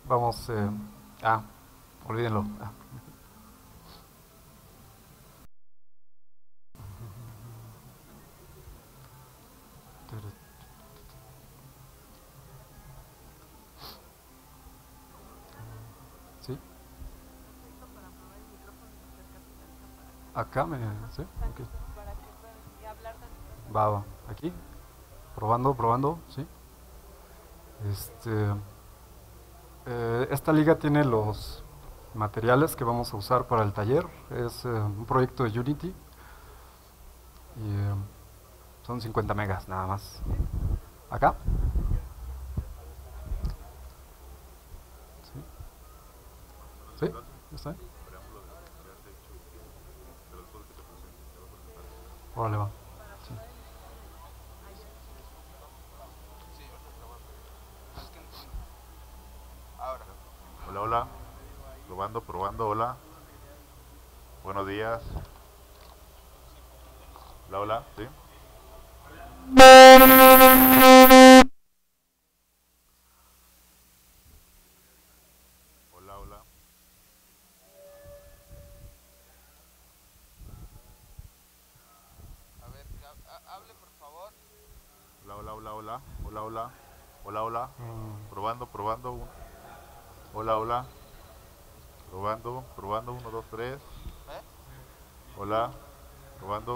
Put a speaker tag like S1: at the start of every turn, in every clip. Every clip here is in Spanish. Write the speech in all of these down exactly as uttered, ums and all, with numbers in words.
S1: Vamos, eh, ah, olvídenlo. Ah, ¿sí? Acá me, ¿sí? Ok. Va, va, aquí, probando, probando, ¿sí? Este, eh, esta liga tiene los materiales que vamos a usar para el taller. Es eh, un proyecto de Unity y eh, son cincuenta megas nada más. ¿Acá? ¿Sí? ¿Sí? ¿Está bien? Órale, va. Sí.
S2: Hola, hola. Probando, probando, hola. Buenos días. Hola, hola, ¿sí? Hola, hola. Hola, hola, hola, hola. Hola, hola. Hola, hola.
S1: Mm,
S2: Probando, probando. un- Hola, hola. Probando, probando. Uno, dos, tres. Hola. Probando.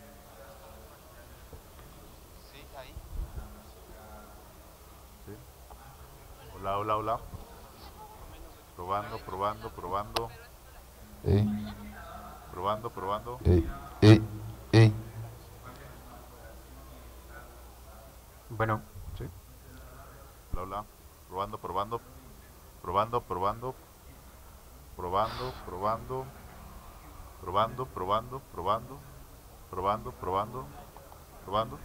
S2: ¿Sí? Hola, hola, hola. Probando, probando, probando.
S3: Ey,
S2: Probando, probando.
S3: ey, ey, ey.
S1: bueno, ¿sí?
S2: Hola, hola. Probando, probando. Probando, probando. Probando, probando. Probando, probando, probando. Probando, probando. Probando.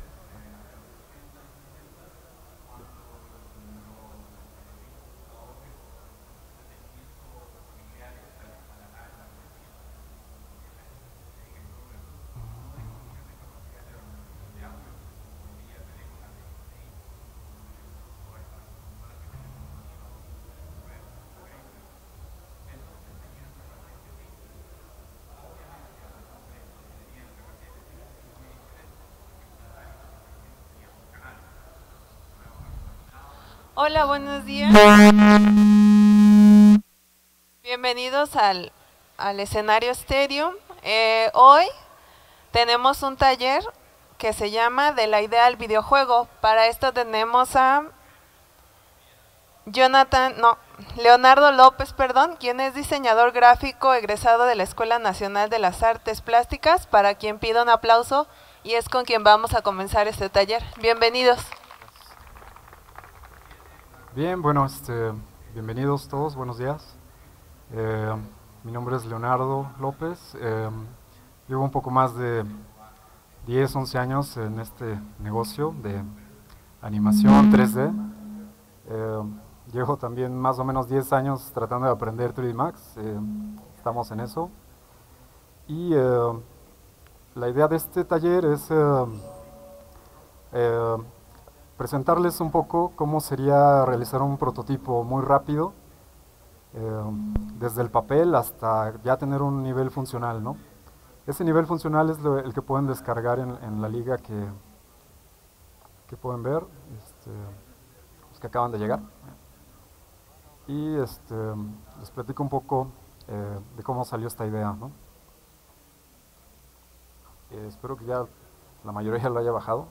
S4: Hola, buenos días. Bienvenidos al, al escenario Stadium. Eh, hoy tenemos un taller que se llama De la idea al videojuego. Para esto tenemos a Jonathan, no, Leonardo López, perdón, quien es diseñador gráfico egresado de la Escuela Nacional de las Artes Plásticas, para quien pido un aplauso y es con quien vamos a comenzar este taller. Bienvenidos.
S1: Bien, bueno, este, bienvenidos todos, buenos días. Eh, Mi nombre es Leonardo López. Eh, llevo un poco más de diez, once años en este negocio de animación tres D. Eh, Llevo también más o menos diez años tratando de aprender tres D Max. Eh, estamos en eso. Y eh, la idea de este taller es eh, eh, presentarles un poco cómo sería realizar un prototipo muy rápido, eh, desde el papel hasta ya tener un nivel funcional, ¿no? Ese nivel funcional es lo- el que pueden descargar en, en la liga que, que pueden ver, este, los que acaban de llegar. Y este, les platico un poco eh, de cómo salió esta idea, ¿no? Eh, espero que ya la mayoría lo haya bajado.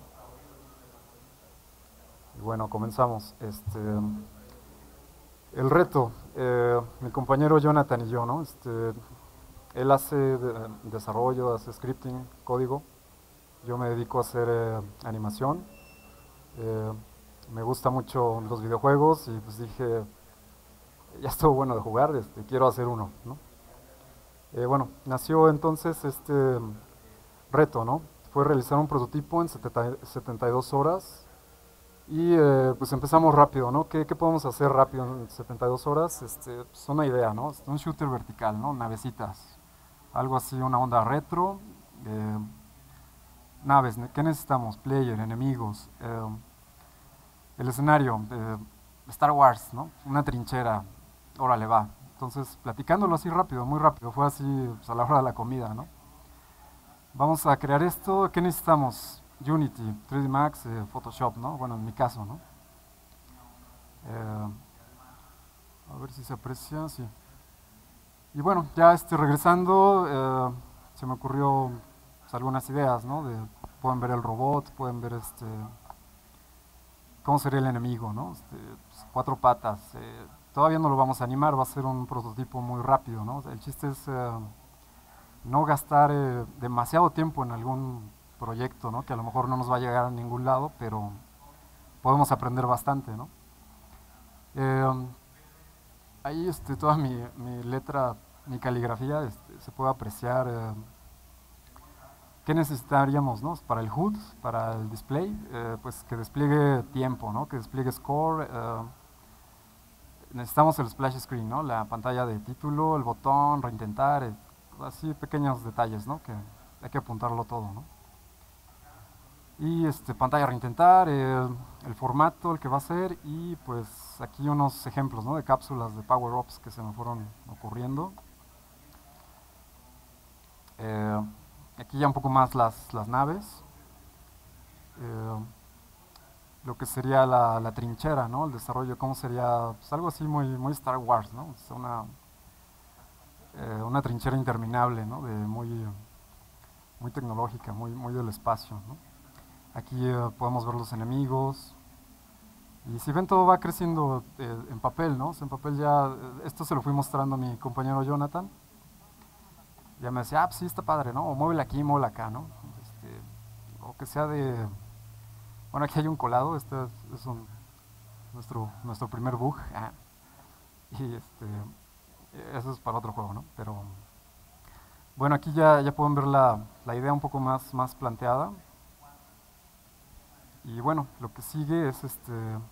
S1: Y bueno, comenzamos. Este, el reto, eh, mi compañero Jonathan y yo, ¿no? Este, él hace de- desarrollo, hace scripting, código. Yo me dedico a hacer eh, animación. Eh, Me gusta mucho los videojuegos y pues dije, ya estuvo bueno de jugar, este, quiero hacer uno, ¿no? Eh, bueno, nació entonces este reto, ¿no? Fue realizar un prototipo en setenta setenta y dos horas y eh, pues empezamos rápido, ¿no? ¿Qué, ¿Qué podemos hacer rápido en setenta y dos horas? Este, pues una idea, ¿no? Un shooter vertical, ¿no? Navecitas, algo así, una onda retro. eh, Naves, ¿qué necesitamos? Player, enemigos, eh, el escenario, eh, Star Wars, ¿no? Una trinchera, órale, va. Entonces, platicándolo así rápido, muy rápido, fue así pues, a la hora de la comida, ¿no? Vamos a crear esto, ¿qué necesitamos? Unity, tres D Max, eh, Photoshop, ¿no? Bueno, en mi caso, ¿no? Eh, a ver si se aprecia, sí. Y bueno, ya este, regresando, eh, se me ocurrió pues, algunas ideas, ¿no? De, pueden ver el robot, pueden ver este, cómo sería el enemigo, ¿no? Este, pues, cuatro patas. Eh, todavía no lo vamos a animar, va a ser un prototipo muy rápido, ¿no? El chiste es eh, no gastar eh, demasiado tiempo en algún proyecto, ¿no? Que a lo mejor no nos va a llegar a ningún lado, pero podemos aprender bastante, ¿no? Eh, ahí este, toda mi, mi letra, mi caligrafía, este, se puede apreciar. Eh, ¿Qué necesitaríamos, no? Para el H U D, para el display, eh, pues que despliegue tiempo, ¿no? Que despliegue score. Eh, necesitamos el splash screen, ¿no? La pantalla de título, el botón, reintentar, eh, así pequeños detalles, ¿no? Que hay que apuntarlo todo, ¿no? Y este, pantalla reintentar, eh, el formato, el que va a ser, y pues aquí unos ejemplos, ¿no? De cápsulas de power-ups que se me fueron ocurriendo. Eh, aquí ya un poco más las, las naves. Eh, lo que sería la, la trinchera, ¿no? El desarrollo, cómo sería, pues algo así muy, muy Star Wars, ¿no? Es una, eh, una trinchera interminable, ¿no? De muy, muy tecnológica, muy, muy del espacio, ¿no? Aquí eh, podemos ver los enemigos. Y si ven, todo va creciendo eh, en papel, ¿no? O sea, en papel ya, eh, esto se lo fui mostrando a mi compañero Jonathan. Ya me decía, ah, pues sí, está padre, ¿no? O muévela aquí, muévela acá, ¿no? Este, o que sea de... Bueno, aquí hay un colado, este es, es un, nuestro, nuestro primer bug. Ah, y este, eso es para otro juego, ¿no? Pero bueno, aquí ya, ya pueden ver la, la idea un poco más, más planteada. Y bueno, lo que sigue es este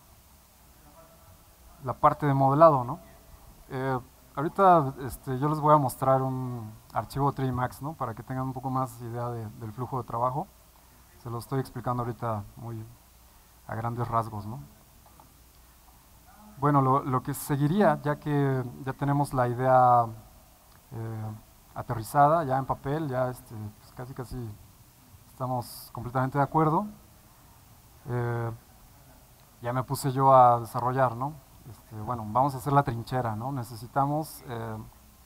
S1: la parte de modelado, ¿no? Eh, ahorita este, yo les voy a mostrar un archivo tres D Max, ¿no? Para que tengan un poco más idea de, del flujo de trabajo. Se lo estoy explicando ahorita muy a grandes rasgos, ¿no? Bueno, lo, lo que seguiría, ya que ya tenemos la idea eh, aterrizada, ya en papel, ya este, pues casi casi estamos completamente de acuerdo. Eh, ya me puse yo a desarrollar, ¿no? Este, bueno, vamos a hacer la trinchera, ¿no? Necesitamos eh,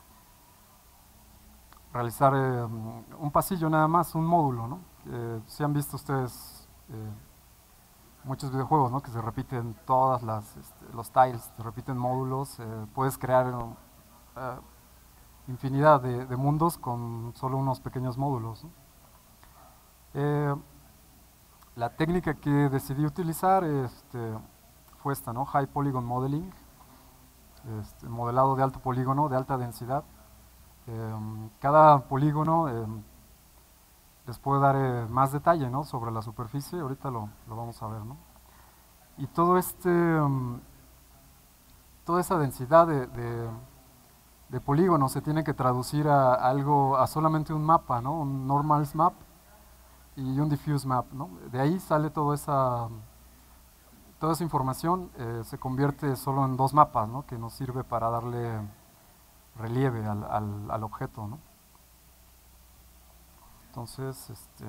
S1: realizar eh, un pasillo nada más, un módulo, ¿no? Eh, si han visto ustedes eh, muchos videojuegos, ¿no? Que se repiten todas las, este, los tiles, se repiten módulos, eh, puedes crear eh, infinidad de, de mundos con solo unos pequeños módulos, ¿no? Eh, La técnica que decidí utilizar este, fue esta, ¿no? High Polygon Modeling, este, modelado de alto polígono, de alta densidad. Eh, cada polígono eh, les puede dar eh, más detalle, ¿no? Sobre la superficie, ahorita lo, lo vamos a ver, ¿no? Y todo este, um, toda esa densidad de, de, de polígonos se tiene que traducir a, a algo, a solamente un mapa, ¿no? Un normals map y un diffuse map, ¿no? De ahí sale toda esa, toda esa información, eh, se convierte solo en dos mapas, ¿no? Que nos sirve para darle relieve al, al, al objeto, ¿no? Entonces, este,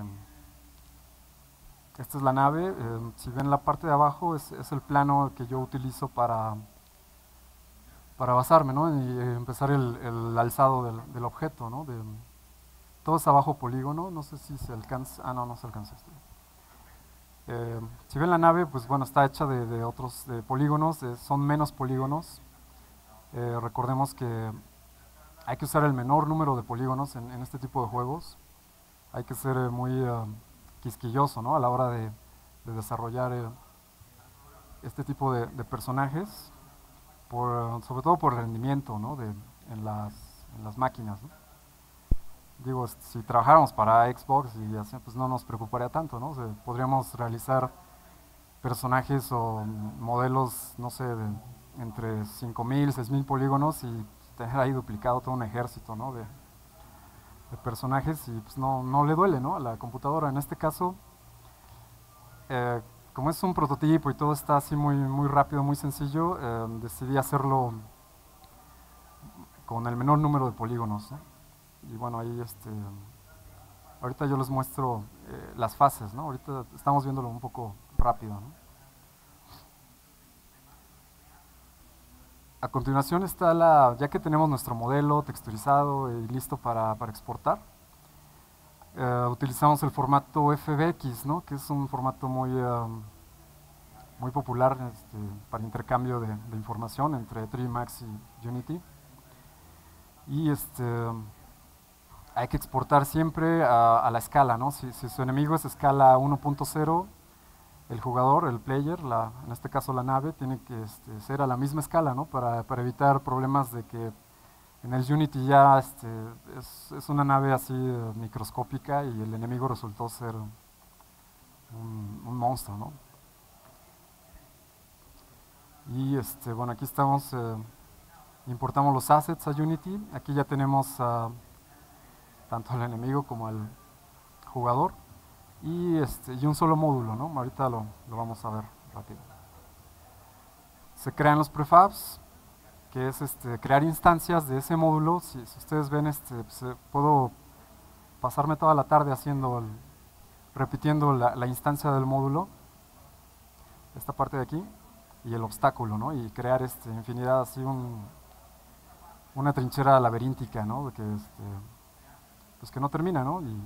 S1: esta es la nave. Eh, si ven la parte de abajo, es, es el plano que yo utilizo para, para basarme, ¿no? Y eh, empezar el, el alzado del, del objeto, ¿no? De, todo es a bajo polígono, no sé si se alcanza, ah no, no se alcanza este. Eh, si ven la nave, pues bueno, está hecha de, de otros de polígonos, eh, son menos polígonos. Eh, recordemos que hay que usar el menor número de polígonos en, en este tipo de juegos. Hay que ser eh, muy uh, quisquilloso, ¿no? A la hora de, de desarrollar eh, este tipo de, de personajes, por, sobre todo por rendimiento, ¿no? De, en, las, en las máquinas, ¿no? Digo, si trabajáramos para Xbox y así, pues no nos preocuparía tanto, ¿no? O sea, podríamos realizar personajes o modelos, no sé, de entre cinco mil, seis mil polígonos y tener ahí duplicado todo un ejército, ¿no? De, de personajes y pues no, no le duele, ¿no? A la computadora. En este caso, eh, como es un prototipo y todo está así muy, muy rápido, muy sencillo, eh, decidí hacerlo con el menor número de polígonos, ¿no? Y bueno, ahí este, ahorita yo les muestro eh, las fases, ¿no? Ahorita estamos viéndolo un poco rápido, ¿no? A continuación está la, ya que tenemos nuestro modelo texturizado y listo para, para exportar, eh, utilizamos el formato F B X, ¿no? Que es un formato muy, um, muy popular este, para intercambio de, de información entre tres D Max y Unity. Y este, hay que exportar siempre a, a la escala, ¿no? Si, si su enemigo es escala uno punto cero, el jugador, el player, la, en este caso la nave, tiene que este, ser a la misma escala, ¿no? Para, para evitar problemas de que en el Unity ya este, es, es una nave así eh, microscópica y el enemigo resultó ser un, un monstruo, ¿no? Y este, bueno, aquí estamos, eh, importamos los assets a Unity. Aquí ya tenemos uh, tanto al enemigo como al jugador. Y, este, y un solo módulo, ¿no? Ahorita lo, lo vamos a ver rápido. Se crean los prefabs, que es este, crear instancias de ese módulo. Si, si ustedes ven, este, pues, eh, puedo pasarme toda la tarde haciendo, el, repitiendo la, la instancia del módulo, esta parte de aquí, y el obstáculo, ¿no? Y crear este, infinidad, así un, una trinchera laberíntica, ¿no? De que, este, pues que no termina, ¿no? Y,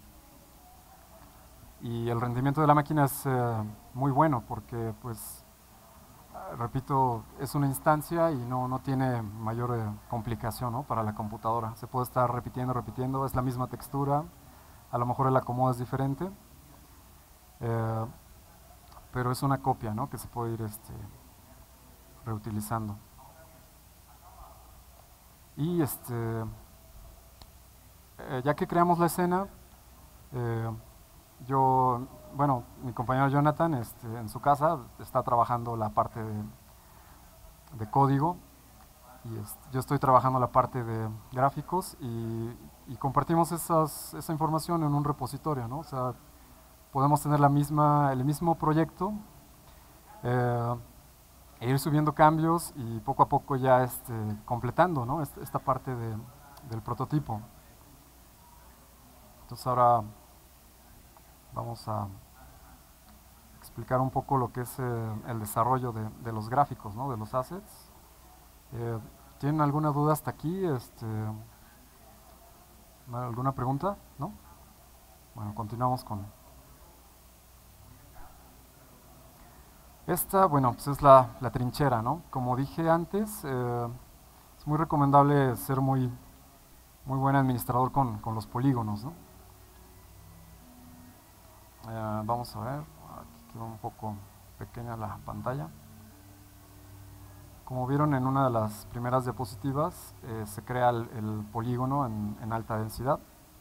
S1: y el rendimiento de la máquina es eh, muy bueno porque, pues, repito, es una instancia y no, no tiene mayor eh, complicación, ¿no? Para la computadora. Se puede estar repitiendo, repitiendo, es la misma textura, a lo mejor el acomodo es diferente, eh, pero es una copia, ¿no? Que se puede ir este, reutilizando. Y este, eh, ya que creamos la escena, eh, yo, bueno, mi compañero Jonathan este, en su casa está trabajando la parte de, de código y este, yo estoy trabajando la parte de gráficos y, y compartimos esas, esa información en un repositorio, ¿no? O sea, podemos tener la misma, el mismo proyecto, eh, e ir subiendo cambios y poco a poco ya este, completando, ¿no? esta, esta parte de, del prototipo. Entonces ahora vamos a explicar un poco lo que es eh, el desarrollo de, de los gráficos, ¿no? De los assets. Eh, ¿Tienen alguna duda hasta aquí? Este, ¿Alguna pregunta? ¿No? Bueno, continuamos con... Esta, bueno, pues es la, la trinchera, ¿no? Como dije antes, eh, es muy recomendable ser muy, muy buen administrador con, con los polígonos, ¿no? Eh, vamos a ver, aquí quedó un poco pequeña la pantalla. Como vieron en una de las primeras diapositivas, eh, se crea el, el polígono en, en alta densidad.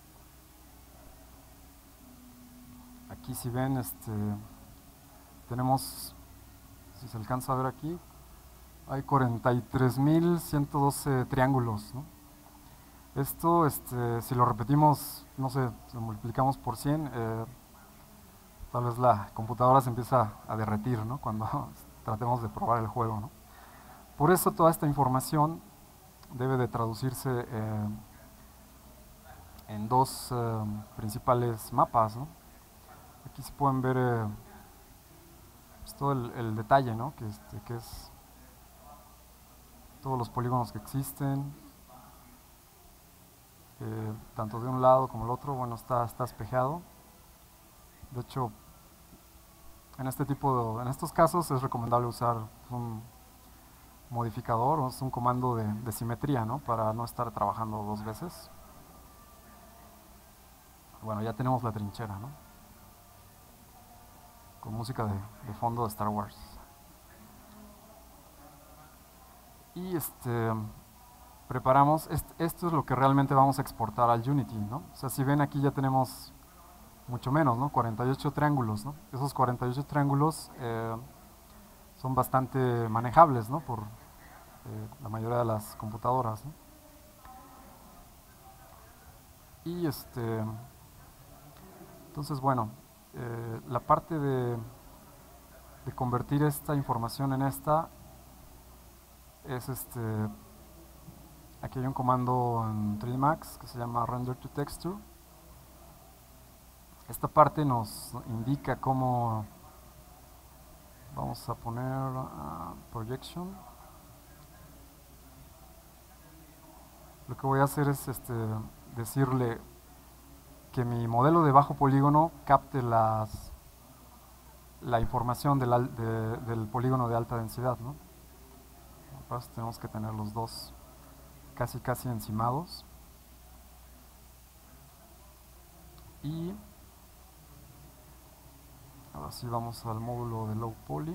S1: Aquí si ven, este, tenemos, si se alcanza a ver aquí, hay cuarenta y tres mil ciento doce triángulos, ¿no? Esto, este, si lo repetimos, no sé, si lo multiplicamos por cien, eh, tal vez la computadora se empieza a derretir, ¿no? Cuando tratemos de probar el juego, ¿no? Por eso toda esta información debe de traducirse eh, en dos eh, principales mapas, ¿no? Aquí se pueden ver eh, pues todo el, el detalle, ¿no? Que, este, que es todos los polígonos que existen, eh, tanto de un lado como el otro. Bueno, está, está espejado. De hecho, en este tipo de, en estos casos es recomendable usar un modificador o es un comando de, de simetría, ¿no? Para no estar trabajando dos veces. Bueno, ya tenemos la trinchera, ¿no? Con música de, de fondo de Star Wars. Y este preparamos, est, esto es lo que realmente vamos a exportar al Unity, ¿no? O sea, si ven aquí ya tenemos mucho menos, ¿no? cuarenta y ocho triángulos, ¿no? Esos cuarenta y ocho triángulos eh, son bastante manejables, ¿no? Por eh, la mayoría de las computadoras, ¿no? Y este, entonces, bueno, eh, la parte de, de convertir esta información en esta es este aquí hay un comando en tres D Max que se llama Render to Texture. Esta parte nos indica cómo vamos a poner uh, projection. Lo que voy a hacer es este, decirle que mi modelo de bajo polígono capte las, la información del, al- de- del polígono de alta densidad, ¿no? Para eso tenemos que tener los dos casi casi encimados. Y ahora sí vamos al módulo de low poly.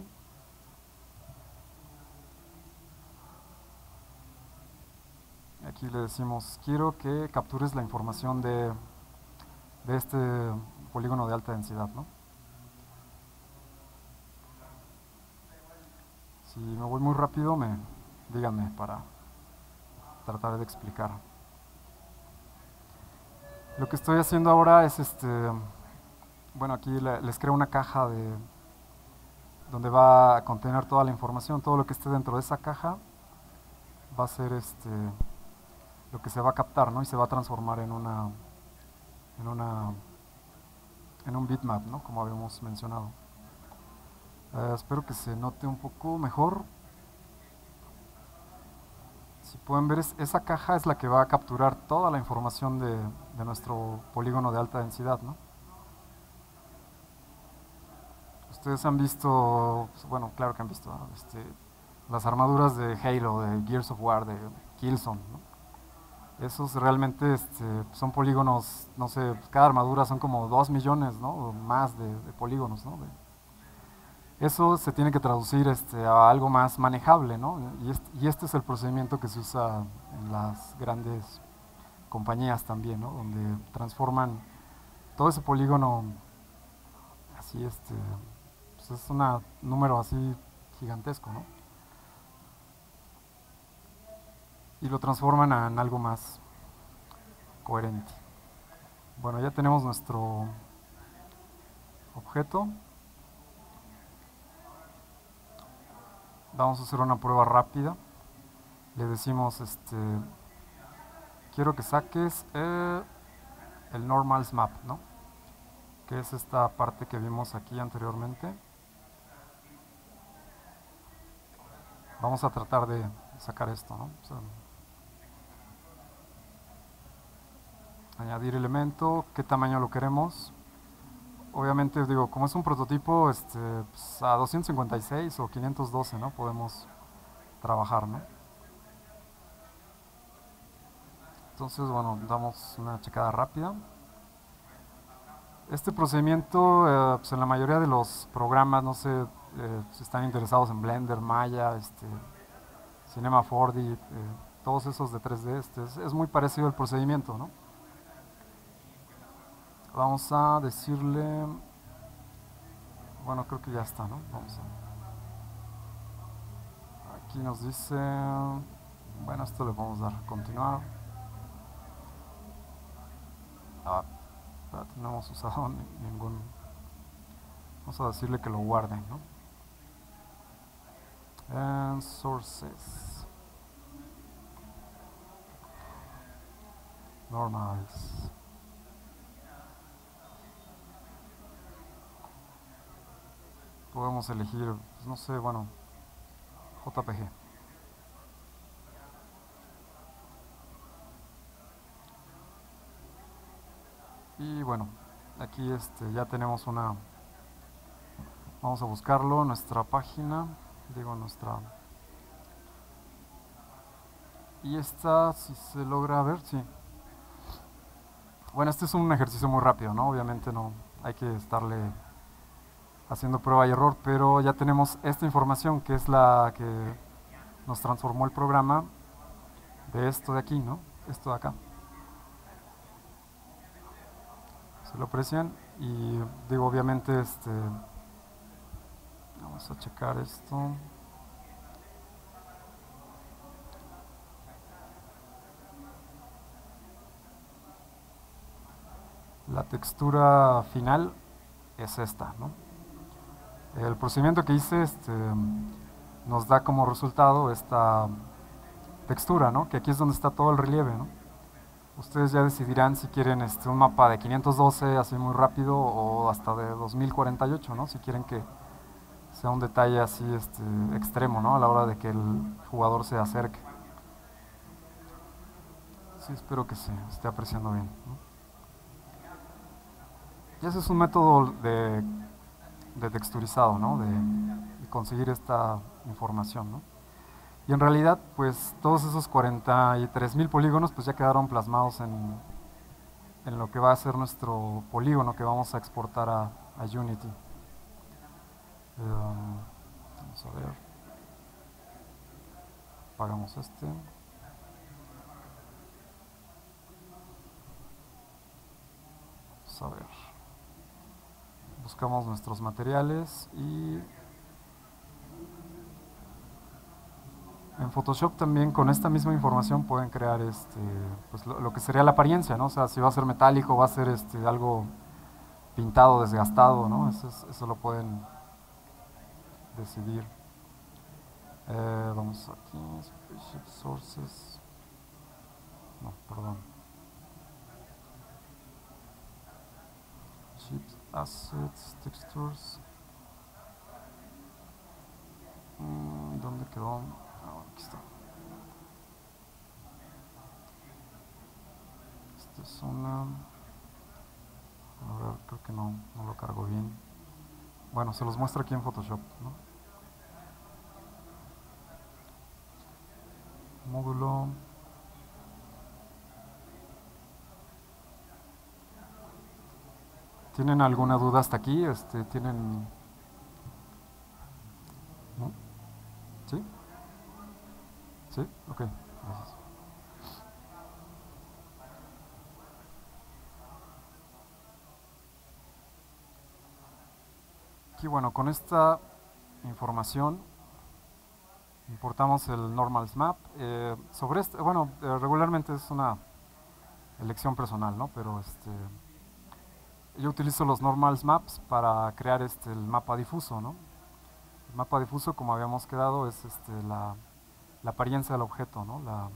S1: Aquí le decimos, quiero que captures la información de, de este polígono de alta densidad, ¿no? Si me voy muy rápido, me díganme para tratar de explicar. Lo que estoy haciendo ahora es, este, bueno, aquí le- les creo una caja de donde va a contener toda la información, todo lo que esté dentro de esa caja va a ser este lo que se va a captar, ¿no? Y se va a transformar en una en una en un bitmap, ¿no? Como habíamos mencionado. Eh, espero que se note un poco mejor. Si pueden ver, es- esa caja es la que va a capturar toda la información de, de nuestro polígono de alta densidad, ¿no? Ustedes han visto, pues, bueno, claro que han visto, ¿no? Este, las armaduras de Halo, de Gears of War, de Killzone, ¿no? Esos realmente este, son polígonos, no sé, cada armadura son como dos millones, ¿no? O más de, de polígonos, ¿no? De- eso se tiene que traducir este, a algo más manejable, ¿no? Y este, y este es el procedimiento que se usa en las grandes compañías también, ¿no? Donde transforman todo ese polígono así, este, pues es un número así gigantesco, ¿no? Y lo transforman en algo más coherente. Bueno, ya tenemos nuestro objeto. Vamos a hacer una prueba rápida. Le decimos, este, quiero que saques eh, el normals map, ¿no? Que es esta parte que vimos aquí anteriormente. Vamos a tratar de sacar esto, ¿no? O sea, añadir elemento, qué tamaño lo queremos. Obviamente, digo, como es un prototipo, este, pues, a doscientos cincuenta y seis o quinientos doce, ¿no? Podemos trabajar, ¿no? Entonces, bueno, damos una checada rápida. Este procedimiento, eh, pues en la mayoría de los programas, no sé eh, si están interesados en Blender, Maya, este, Cinema cuatro D, eh, todos esos de tres D, este, es, es muy parecido el procedimiento, ¿no? Vamos a decirle, bueno, creo que ya está, ¿no? Vamos a, aquí nos dice, bueno, esto le vamos a dar continuar. Ah, espérate, no hemos usado ni- ningún, vamos a decirle que lo guarde, ¿no? And sources, normals. Podemos elegir, pues, no sé, bueno, J P G. Y bueno, aquí este, ya tenemos una, vamos a buscarlo en nuestra página, digo nuestra, y esta, si se logra ver, sí. Bueno, este es un ejercicio muy rápido, ¿no? Obviamente no hay que estarle haciendo prueba y error, pero ya tenemos esta información que es la que nos transformó el programa de esto de aquí, ¿no? Esto de acá. Se lo aprecian y digo, obviamente, este, vamos a checar esto. La textura final es esta, ¿no? El procedimiento que hice este, nos da como resultado esta, textura, ¿no? Que aquí es donde está todo el relieve, ¿no? Ustedes ya decidirán si quieren este, un mapa de quinientos doce así muy rápido o hasta de dos mil cuarenta y ocho, ¿no? Si quieren que sea un detalle así este, extremo, ¿no? A la hora de que el jugador se acerque. Sí, espero que se esté apreciando bien, ¿no? Y ese es un método de, de texturizado, ¿no? De, de conseguir esta información, ¿no? Y en realidad, pues todos esos cuarenta y tres mil polígonos pues ya quedaron plasmados en, en lo que va a ser nuestro polígono que vamos a exportar a, a Unity. Um, vamos a ver. Apagamos este. Vamos a ver. Buscamos nuestros materiales y en Photoshop también con esta misma información pueden crear este, pues lo, lo que sería la apariencia, ¿no? O sea, si va a ser metálico, va a ser este, algo pintado, desgastado, ¿no? Eso, es, eso lo pueden decidir. Eh, vamos aquí, Spaceship Sources. No, perdón. Ships, Assets, Textures. Mm, ¿Dónde quedó? Ah, aquí está. Esta es una... A ver, creo que no, no lo cargo bien. Bueno, se los muestro aquí en Photoshop, ¿no? Módulo. ¿Tienen alguna duda hasta aquí? Este, ¿tienen...? ¿No? ¿Sí? ¿Sí? Ok, gracias. Aquí, bueno, con esta información importamos el Normals Map. Eh, sobre este, bueno, eh, regularmente es una elección personal, ¿no? Pero este, yo utilizo los Normals Maps para crear este, el mapa difuso, ¿no? El mapa difuso, como habíamos quedado, es este, la, la apariencia del objeto, ¿no? La,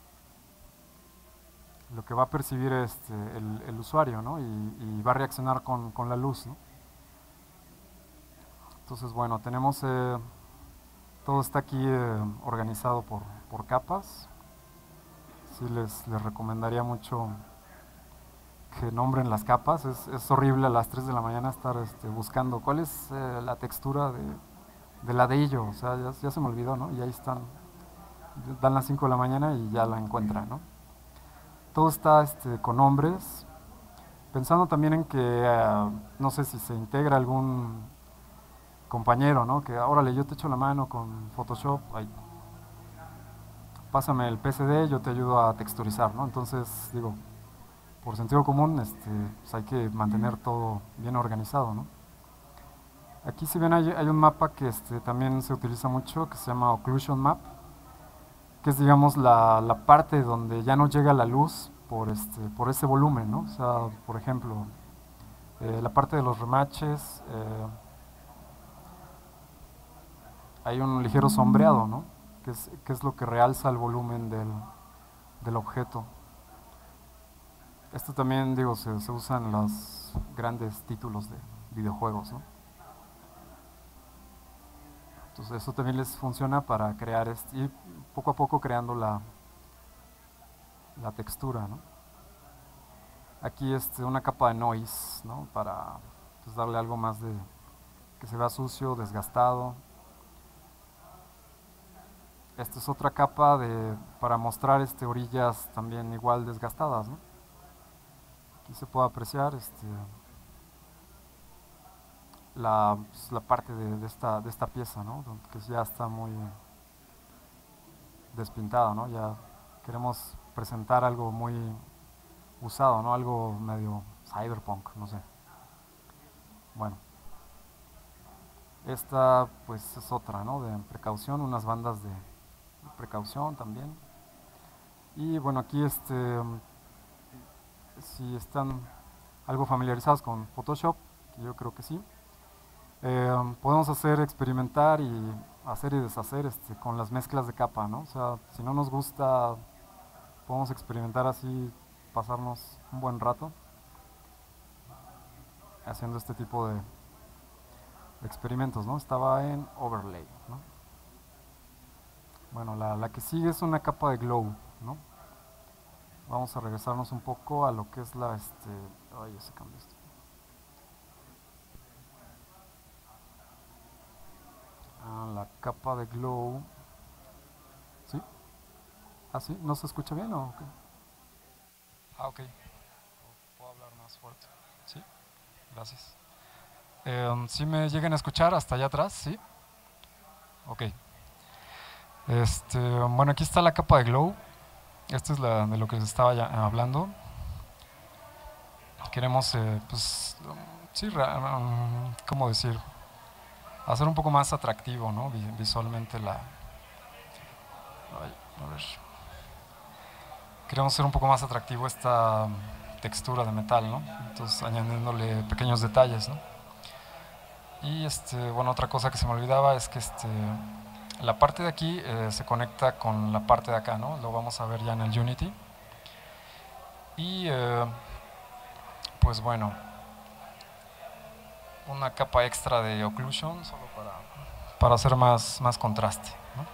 S1: lo que va a percibir este, el, el usuario, ¿no? Y, y va a reaccionar con, con la luz, ¿no? Entonces, bueno, tenemos... Eh, todo está aquí eh, organizado por, por capas. Sí, les, les recomendaría mucho que nombren las capas. Es, es horrible a las tres de la mañana estar este, buscando cuál es eh, la textura de, de ladrillo. O sea, ya, ya se me olvidó, ¿no? Y ahí están. Dan las cinco de la mañana y ya la encuentran, ¿no? Todo está este, con nombres. Pensando también en que, eh, no sé si se integra algún compañero, ¿no? Que, órale, yo te echo la mano con Photoshop, ahí, pásame el P C D, yo te ayudo a texturizar, ¿no? Entonces, digo, por sentido común, este, pues hay que mantener todo bien organizado, ¿no? Aquí, si ven, hay, hay un mapa que este, también se utiliza mucho, que se llama Occlusion Map, que es, digamos, la, la parte donde ya no llega la luz por, este, por ese volumen, ¿no? O sea, por ejemplo, eh, la parte de los remaches, eh, hay un ligero sombreado, ¿no? Que es, que es lo que realza el volumen del, del objeto. Esto también, digo, se, se usa en los grandes títulos de videojuegos, ¿no? Entonces eso también les funciona para crear, este, y poco a poco creando la, la textura, ¿no? Aquí este, una capa de noise, ¿no? Para pues, darle algo más de que se vea sucio, desgastado. Esta es otra capa de, para mostrar este, orillas también igual desgastadas, ¿no? Aquí se puede apreciar este, la, pues, la parte de, de, esta, de esta pieza, ¿no? Que ya está muy despintada, ¿no? Ya queremos presentar algo muy usado, ¿no? Algo medio cyberpunk, no sé. Bueno. Esta pues es otra, ¿no? De precaución, unas bandas de precaución también. Y bueno, aquí este, si están algo familiarizados con Photoshop, que yo creo que sí, Eh, podemos hacer experimentar y hacer y deshacer este, con las mezclas de capa, ¿no? O sea, si no nos gusta, podemos experimentar así, pasarnos un buen rato haciendo este tipo de experimentos, ¿no? Estaba en overlay, ¿no? Bueno, la, la que sigue es una capa de glow, ¿no? Vamos a regresarnos un poco a lo que es la, este, ay, se cambió esto. Ah, la capa de glow, ¿sí? ¿Ah, sí? ¿No se escucha bien o qué? Ah, ok. ¿Puedo hablar más fuerte? Sí, gracias. Eh, ¿Sí me llegan a escuchar hasta allá atrás? ¿Sí? Ok. Este, bueno, aquí está la capa de glow. Esta es la de lo que les estaba ya hablando. Queremos, eh, pues, sí, um, ¿cómo decir? Hacer un poco más atractivo, ¿no? Visualmente la... Ay, a ver. Queremos hacer un poco más atractivo esta textura de metal, ¿no? Entonces, añadiéndole pequeños detalles, ¿no? Y, este, bueno, otra cosa que se me olvidaba es que este, la parte de aquí eh, se conecta con la parte de acá, ¿no? Lo vamos a ver ya en el Unity. Y, eh, pues bueno, una capa extra de occlusion solo para, para hacer más, más contraste, ¿no?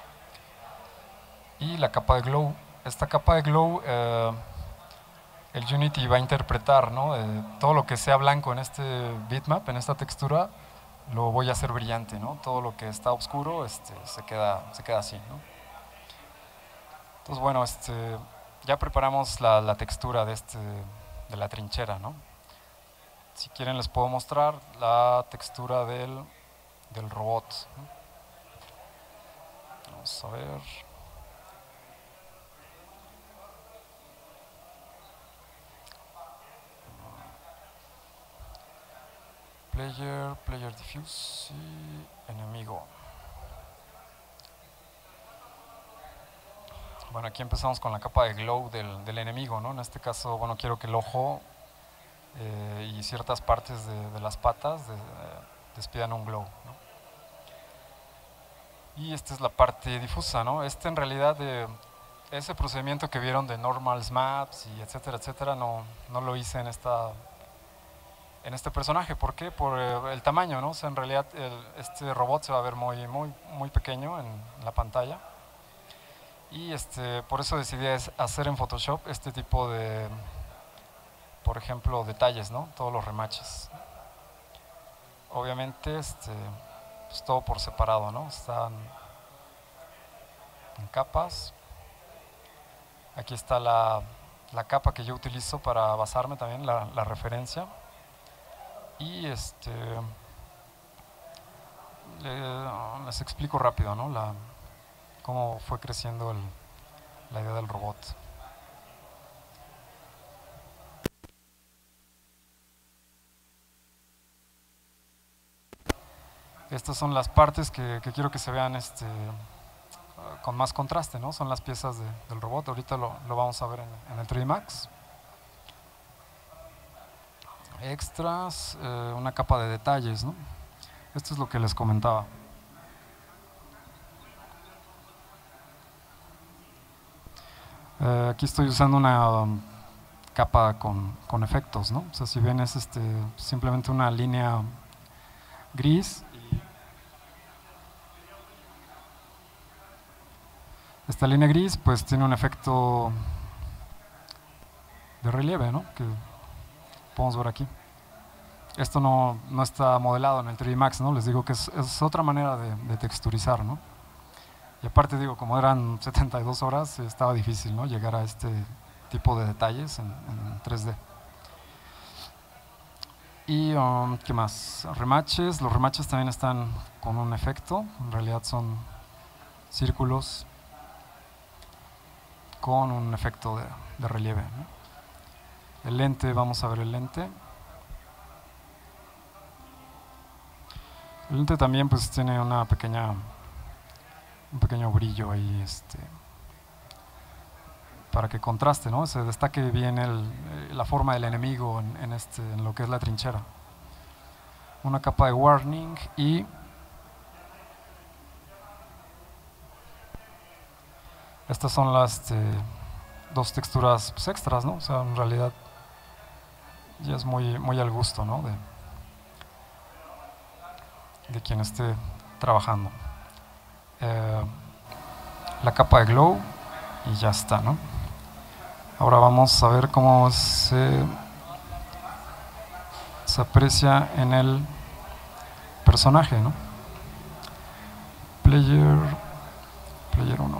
S1: Y la capa de glow. Esta capa de glow, eh, el Unity va a interpretar, ¿no? Eh, todo lo que sea blanco en este bitmap, en esta textura, lo voy a hacer brillante, ¿no? Todo lo que está oscuro este, se, queda, se queda así, ¿no? Entonces, bueno, este, ya preparamos la, la textura de, este, de la trinchera, ¿no? Si quieren les puedo mostrar la textura del, del robot, ¿no? Vamos a ver. Player, player diffuse y enemigo. Bueno, aquí empezamos con la capa de glow del, del enemigo, ¿no? En este caso, bueno, quiero que el ojo eh, y ciertas partes de, de las patas de, eh, despidan un glow, ¿no? Y esta es la parte difusa, ¿no? Este en realidad, eh, ese procedimiento que vieron de normals maps y etcétera, etcétera, no, no lo hice en esta... en este personaje. ¿Por qué? Por eh, el tamaño, ¿no? O sea, en realidad el, este robot se va a ver muy, muy, muy pequeño en, en la pantalla y este, por eso decidí hacer en Photoshop este tipo de, por ejemplo, detalles, ¿no? Todos los remaches. Obviamente, este, pues todo por separado, ¿no? Están en capas. Aquí está la, la capa que yo utilizo para basarme también, la, la referencia. Y este le, les explico rápido, ¿no? La, cómo fue creciendo el, la idea del robot. Estas son las partes que, que quiero que se vean este, con más contraste, ¿no? Son las piezas de, del robot. Ahorita lo, lo vamos a ver en, en el tres D Max. Extras, eh, una capa de detalles, ¿no? Esto es lo que les comentaba. Eh, aquí estoy usando una um, capa con, con efectos, ¿no? O sea, si ven es este, simplemente una línea gris. Esta línea gris pues tiene un efecto de relieve, ¿no? Que podemos ver aquí. Esto no, no está modelado en el tres D Max, ¿no? Les digo que es, es otra manera de, de texturizar, ¿no? Y aparte digo, como eran setenta y dos horas, estaba difícil, ¿no? Llegar a este tipo de detalles en, en tres D. Y, um, ¿qué más? Remaches. Los remaches también están con un efecto. En realidad son círculos con un efecto de, de relieve, ¿no? El lente, vamos a ver el lente. El lente también pues tiene una pequeña, un pequeño brillo ahí, este, para que contraste, ¿no? Se destaque bien el, la forma del enemigo en, en, este, en lo que es la trinchera. una capa de warning y estas son las este, dos texturas pues, extras, ¿no? O sea, en realidad ya es muy, muy al gusto, ¿no? de, de quien esté trabajando. Eh, la capa de glow y ya está, ¿no? Ahora vamos a ver cómo se, se aprecia en el personaje, ¿no? Player, player uno.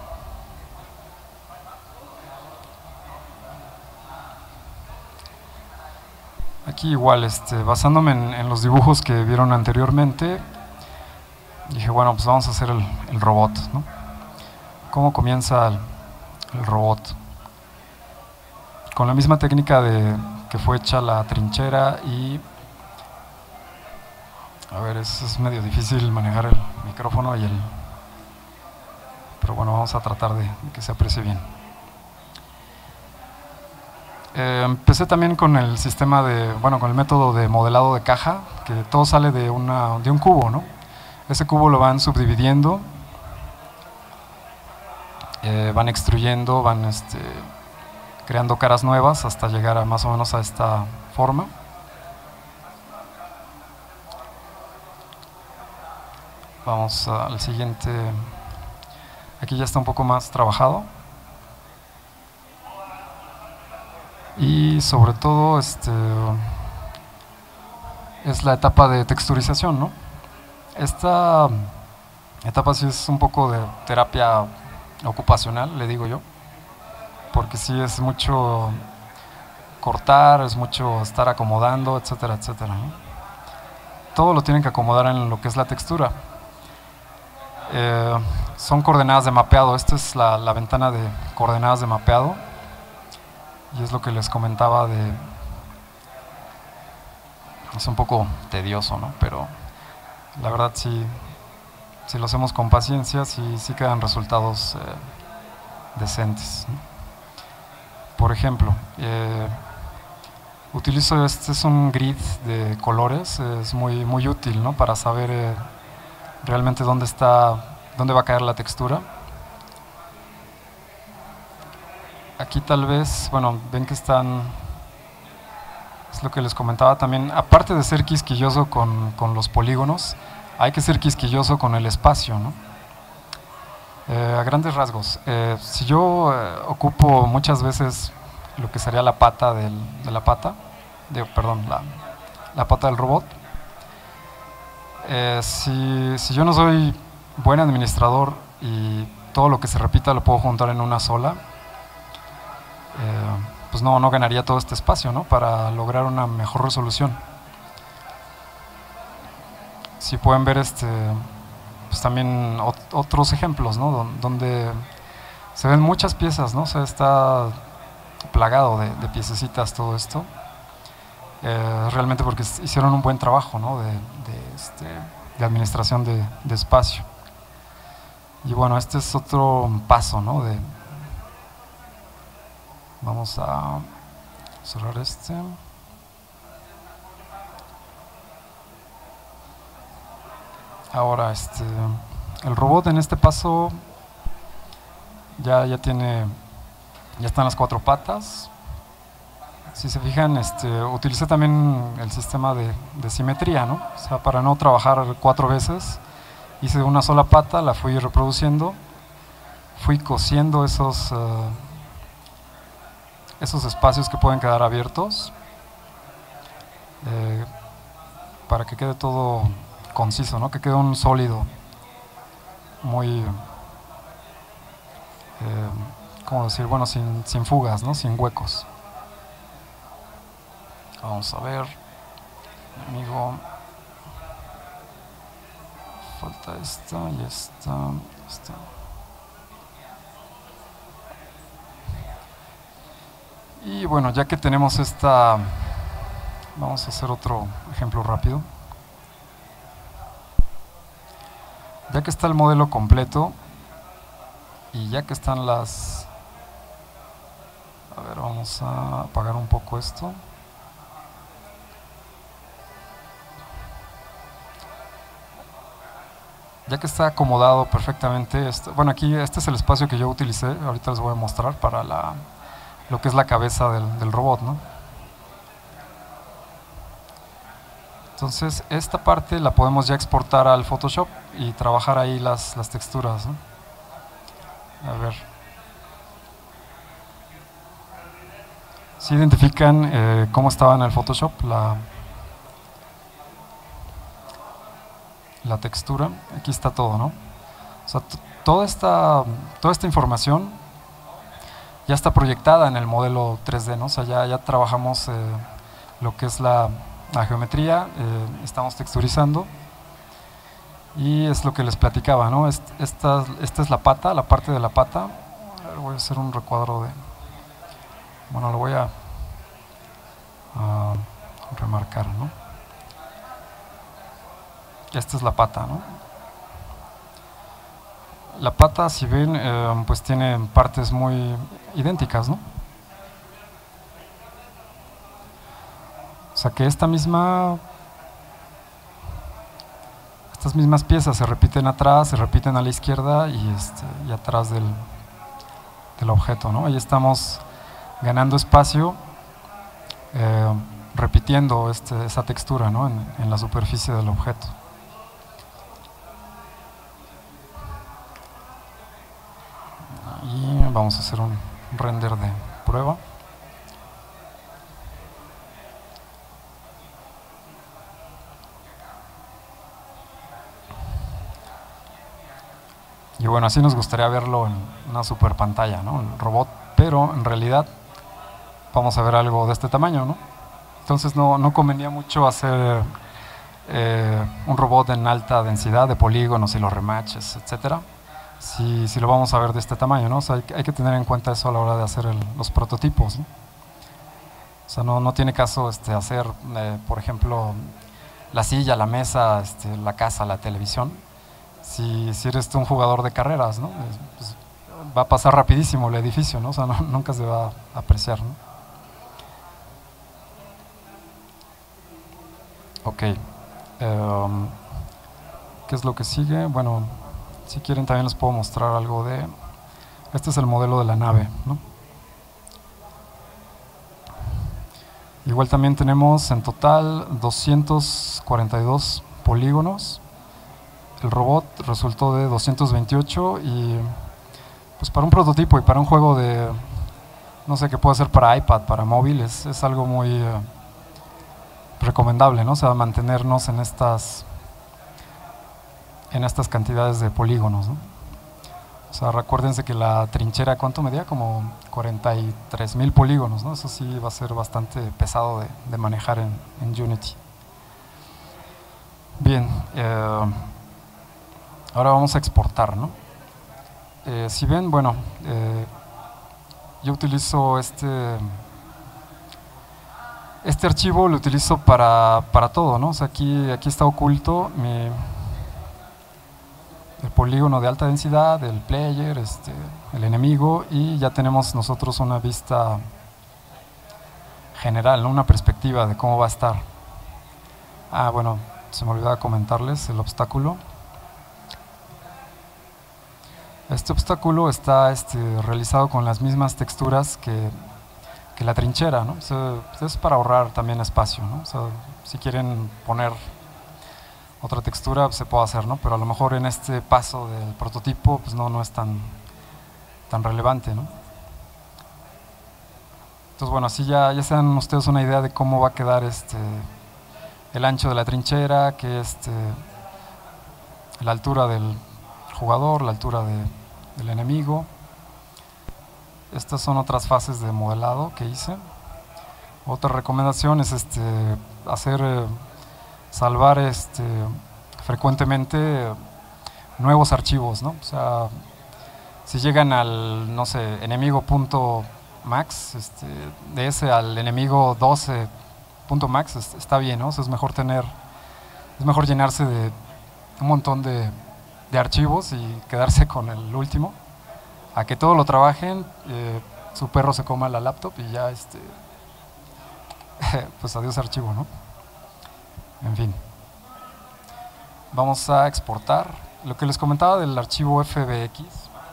S1: Aquí igual, este, basándome en, en los dibujos que vieron anteriormente, dije, bueno, pues vamos a hacer el, el robot, ¿no? ¿Cómo comienza el, el robot? Con la misma técnica de que fue hecha la trinchera y... A ver, es, es medio difícil manejar el micrófono y el... Pero bueno, vamos a tratar de, de que se aprecie bien. Eh, empecé también con el sistema de, bueno, con el método de modelado de caja, que todo sale de, una, de un cubo, ¿no? Ese cubo lo van subdividiendo, eh, van extruyendo, van este, creando caras nuevas hasta llegar a más o menos a esta forma. Vamos al siguiente. Aquí ya está un poco más trabajado. Y sobre todo este, es la etapa de texturización, ¿no? Esta etapa sí es un poco de terapia ocupacional, le digo yo, porque sí es mucho cortar, es mucho estar acomodando, etcétera, etcétera, ¿no? Todo lo tienen que acomodar en lo que es la textura. Eh, son coordenadas de mapeado. Esta es la, la ventana de coordenadas de mapeado. Y es lo que les comentaba de... Es un poco tedioso, ¿no? Pero la verdad sí, si lo hacemos con paciencia, sí, sí quedan resultados eh, decentes, ¿no? Por ejemplo, eh, utilizo este, es un grid de colores, es muy, muy útil, ¿no? Para saber eh, realmente dónde está, dónde va a caer la textura. Aquí tal vez, bueno, ven que están, es lo que les comentaba también, aparte de ser quisquilloso con, con los polígonos, hay que ser quisquilloso con el espacio, ¿no? Eh, a grandes rasgos, eh, si yo eh, ocupo muchas veces lo que sería la pata del, de la pata, de, perdón, la, la pata del robot, eh, si, si yo no soy buen administrador y todo lo que se repita lo puedo juntar en una sola, Eh, pues no, no ganaría todo este espacio, ¿no? Para lograr una mejor resolución. Si pueden ver este, pues también ot otros ejemplos, ¿no? Donde se ven muchas piezas, ¿no? O sea, está plagado de, de piececitas todo esto. Eh, realmente porque hicieron un buen trabajo, ¿no? De, de, este, de administración de, de espacio. Y bueno, este es otro paso, ¿no? De, Vamos a cerrar este. Ahora, este, el robot en este paso ya, ya tiene, ya están las cuatro patas. Si se fijan, este, utilicé también el sistema de, de simetría, ¿no? O sea, para no trabajar cuatro veces, hice una sola pata, la fui reproduciendo, fui cosiendo esos... Uh, esos espacios que pueden quedar abiertos eh, para que quede todo conciso, ¿no? Que quede un sólido muy eh, ¿cómo decir? Bueno, sin, sin fugas, ¿no? Sin huecos. Vamos a ver, amigo, falta esta y esta, esta. Y bueno, ya que tenemos esta, vamos a hacer otro ejemplo rápido. Ya que está el modelo completo y ya que están las... A ver, vamos a apagar un poco esto. ya que está acomodado perfectamente, este, bueno, aquí este es el espacio que yo utilicé, ahorita les voy a mostrar para la, lo que es la cabeza del, del robot, ¿no? Entonces esta parte la podemos ya exportar al Photoshop y trabajar ahí las, las texturas, ¿no? A ver. ¿Sí identifican eh, cómo estaba en el Photoshop la, la textura? Aquí está todo, ¿no? O sea, toda esta, toda esta información ya está proyectada en el modelo tres D, ¿no? O sea, ya, ya trabajamos eh, lo que es la, la geometría, eh, estamos texturizando y es lo que les platicaba, ¿no? Esta, esta es la pata, la parte de la pata. A ver, voy a hacer un recuadro de... Bueno, lo voy a, a remarcar, ¿no? Esta es la pata, ¿no? La pata, si ven, eh, pues tiene partes muy idénticas, ¿no? O sea que esta misma, estas mismas piezas se repiten atrás, se repiten a la izquierda y, este, y atrás del, del objeto, ¿no? Ahí estamos ganando espacio, eh, repitiendo este, esa textura, ¿no? en, en la superficie del objeto. Y vamos a hacer un render de prueba. Y bueno, así nos gustaría verlo en una super pantalla, ¿no? El robot, pero en realidad vamos a ver algo de este tamaño, ¿no? Entonces no, no convenía mucho hacer eh, un robot en alta densidad de polígonos y los rematches, etcétera. Si, si lo vamos a ver de este tamaño, ¿no? O sea, hay, hay que tener en cuenta eso a la hora de hacer el, los prototipos, ¿no? O sea, no, no tiene caso este, hacer, eh, por ejemplo, la silla, la mesa, este, la casa, la televisión. Si, si eres tú un jugador de carreras, ¿no? Pues va a pasar rapidísimo el edificio, ¿no? O sea, no, nunca se va a apreciar, ¿no? Ok. Um, ¿Qué es lo que sigue? Bueno, si quieren también les puedo mostrar algo de... Este es el modelo de la nave, ¿no? Igual también tenemos en total doscientos cuarenta y dos polígonos. El robot resultó de doscientos veintiocho y pues para un prototipo y para un juego de, no sé, que puede ser para iPad, para móviles, es algo muy eh, recomendable, ¿no? O sea, mantenernos en estas, en estas cantidades de polígonos, ¿no? O sea, recuérdense que la trinchera, ¿cuánto medía? Como cuarenta y tres mil polígonos, ¿no? Eso sí va a ser bastante pesado de, de manejar en, en Unity. Bien, eh, ahora vamos a exportar, ¿no? Eh, si ven, bueno, eh, yo utilizo este este archivo, lo utilizo para, para todo, ¿no? O sea, aquí, aquí está oculto mi, el polígono de alta densidad, el player, este, el enemigo, y ya tenemos nosotros una vista general, ¿no? Una perspectiva de cómo va a estar. Ah, bueno, se me olvidaba comentarles el obstáculo. Este obstáculo está este, realizado con las mismas texturas que, que la trinchera, ¿no? O sea, es para ahorrar también espacio, ¿no? O sea, si quieren poner otra textura se puede hacer, ¿no? Pero a lo mejor en este paso del prototipo pues no, no es tan, tan relevante, ¿no? Entonces bueno, así ya, ya se dan ustedes una idea de cómo va a quedar este, el ancho de la trinchera, que este, la altura del jugador, la altura de, del enemigo. Estas son otras fases de modelado que hice. Otra recomendación es este, hacer, eh, salvar este, frecuentemente eh, nuevos archivos, ¿no? O sea, si llegan al, no sé, enemigo.max, este, de ese al enemigo doce.max, está bien, ¿no? O sea, es mejor tener, es mejor llenarse de un montón de de archivos y quedarse con el último, a que todo lo trabajen, eh, su perro se coma la laptop y ya este pues adiós archivo, ¿no? En fin, vamos a exportar lo que les comentaba del archivo F B X,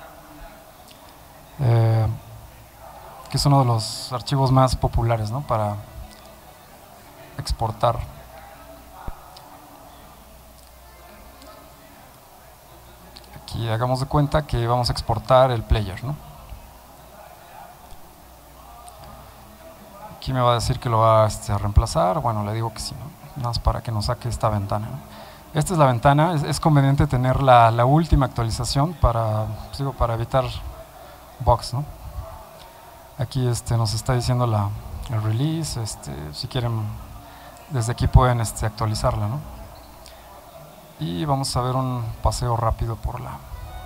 S1: eh, que es uno de los archivos más populares, ¿no?, para exportar. Aquí hagamos de cuenta que vamos a exportar el player, ¿no? Aquí me va a decir que lo va este, a reemplazar. Bueno, le digo que sí, ¿no? Nada más para que nos saque esta ventana, ¿no? Esta es la ventana. Es, es conveniente tener la, la última actualización para, pues digo, para evitar bugs, ¿no? Aquí este, nos está diciendo la, el release. Este, si quieren, desde aquí pueden este, actualizarla, ¿no? Y vamos a ver un paseo rápido por la...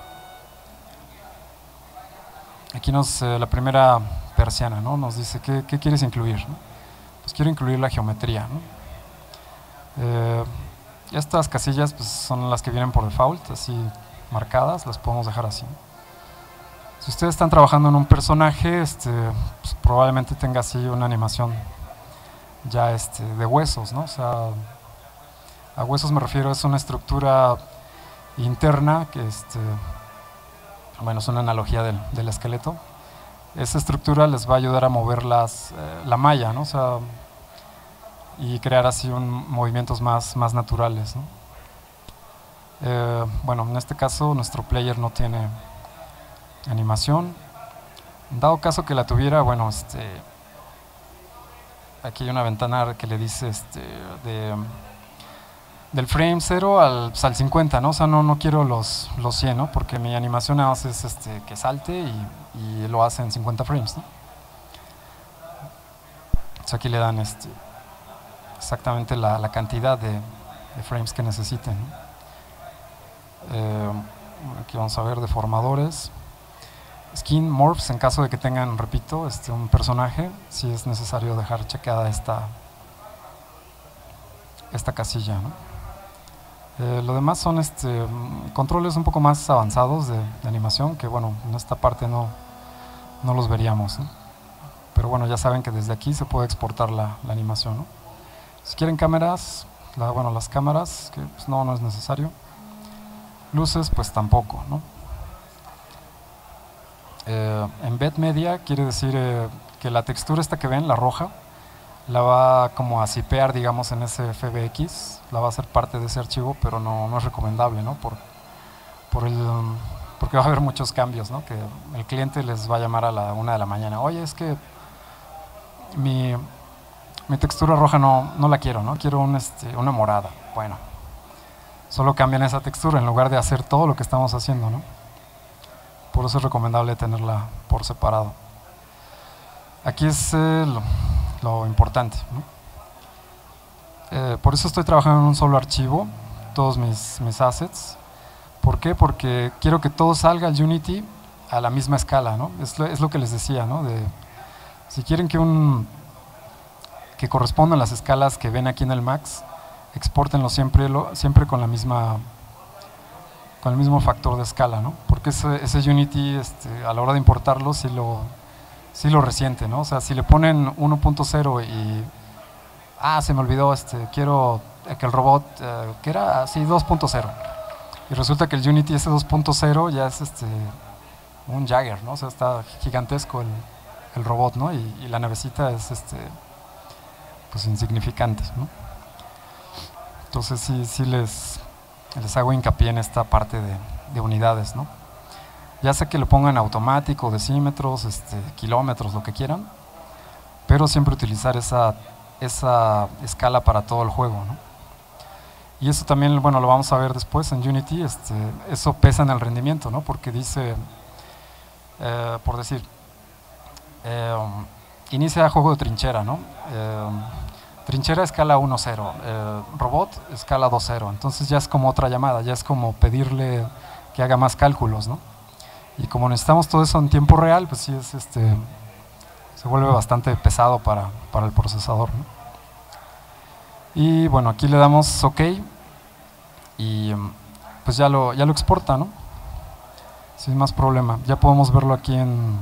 S1: Aquí nos, eh, la primera persiana, ¿no?, nos dice ¿qué, qué quieres incluir? ¿no? Pues quiero incluir la geometría, ¿no? Eh, estas casillas pues, son las que vienen por default, así marcadas, las podemos dejar así. Si ustedes están trabajando en un personaje, este, pues, probablemente tenga así una animación ya este, de huesos, ¿no? O sea, a huesos me refiero, es una estructura interna que, este, bueno, es una analogía del, del esqueleto. Esa estructura les va a ayudar a mover las, eh, la malla, ¿no? O sea, y crear así un, movimientos más, más naturales, ¿no? Eh, bueno, en este caso nuestro player no tiene animación. En dado caso que la tuviera, bueno, este, aquí hay una ventana que le dice este, de, del frame cero al, pues, al cincuenta, ¿no? O sea, no, no quiero los, los cien, ¿no? Porque mi animación nada más es este, que salte y, y lo hace en cincuenta frames, ¿no? Entonces aquí le dan este, exactamente la, la cantidad de, de frames que necesiten, ¿no? Eh, aquí vamos a ver deformadores. Skin morphs, en caso de que tengan, repito, este, un personaje, si es necesario dejar chequeada esta, esta casilla, ¿no? Eh, lo demás son este, controles un poco más avanzados de, de animación, que bueno, en esta parte no, no los veríamos, ¿no? Pero bueno, ya saben que desde aquí se puede exportar la, la animación, ¿no? Si quieren cámaras, la, bueno, las cámaras, que pues no, no es necesario. Luces, pues tampoco, ¿no? Eh, embed media quiere decir eh, que la textura esta que ven, la roja, la va como a zipear, digamos, en ese F B X, la va a hacer parte de ese archivo, pero no, no es recomendable, ¿no? Por, por el, porque va a haber muchos cambios, ¿no? Que el cliente les va a llamar a la una de la mañana, oye, es que mi, mi textura roja no, no la quiero, ¿no? Quiero un, este, una morada. Bueno, solo cambian esa textura en lugar de hacer todo lo que estamos haciendo, ¿no? Por eso es recomendable tenerla por separado. Aquí es eh, lo, lo importante, ¿no? Eh, por eso estoy trabajando en un solo archivo, todos mis, mis assets. ¿Por qué? Porque quiero que todo salga al Unity a la misma escala, ¿no? Es lo, es lo que les decía, ¿no? De, si quieren que, un, que correspondan las escalas que ven aquí en el Max, expórtenlo siempre, lo, siempre con la misma... con el mismo factor de escala, ¿no? Porque ese, ese Unity este, a la hora de importarlo sí lo, sí lo resiente, ¿no? O sea, si le ponen uno punto cero y ah, se me olvidó, este, quiero que el robot, eh, que era así dos punto cero, y resulta que el Unity ese dos punto cero ya es este, un Jagger, ¿no? O sea, está gigantesco el, el robot, ¿no? Y, y la navecita es este, pues insignificante, ¿no? Entonces sí, sí les... les hago hincapié en esta parte de, de unidades, ¿no? Ya sé que le pongan automático, decímetros, este, kilómetros, lo que quieran, pero siempre utilizar esa, esa escala para todo el juego, ¿no? Y eso también, bueno, lo vamos a ver después en Unity, este, eso pesa en el rendimiento, ¿no? Porque dice, eh, por decir, eh, inicia juego de trinchera, ¿no? Eh, Trinchera escala uno cero, eh, robot escala dos cero, entonces ya es como otra llamada, ya es como pedirle que haga más cálculos, ¿no? Y como necesitamos todo eso en tiempo real, pues sí es este, se vuelve bastante pesado para, para el procesador, ¿no? Y bueno, aquí le damos OK y pues ya lo, ya lo exporta, ¿no? Sin más problema. Ya podemos verlo aquí en,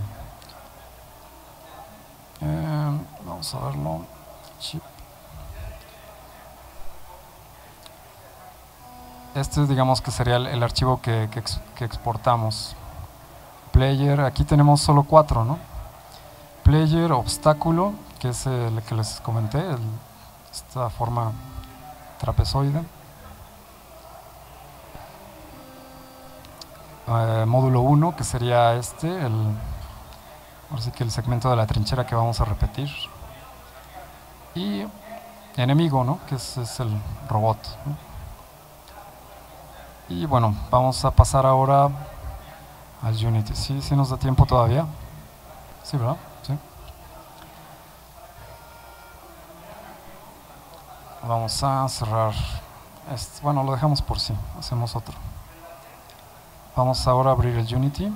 S1: eh, vamos a verlo, chip. este digamos que sería el, el archivo que, que, ex, que exportamos. Player, aquí tenemos solo cuatro, ¿no? Player, obstáculo, que es el que les comenté, el, esta forma trapezoide. Eh, módulo uno, que sería este, el, ahora sí que el segmento de la trinchera que vamos a repetir. Y enemigo, ¿no? Que es, es el robot, ¿no? Y bueno, vamos a pasar ahora al Unity. ¿Sí, sí nos da tiempo todavía? Sí, ¿verdad? Sí. Vamos a cerrar este. Bueno, lo dejamos por sí, hacemos otro. Vamos ahora a abrir el Unity.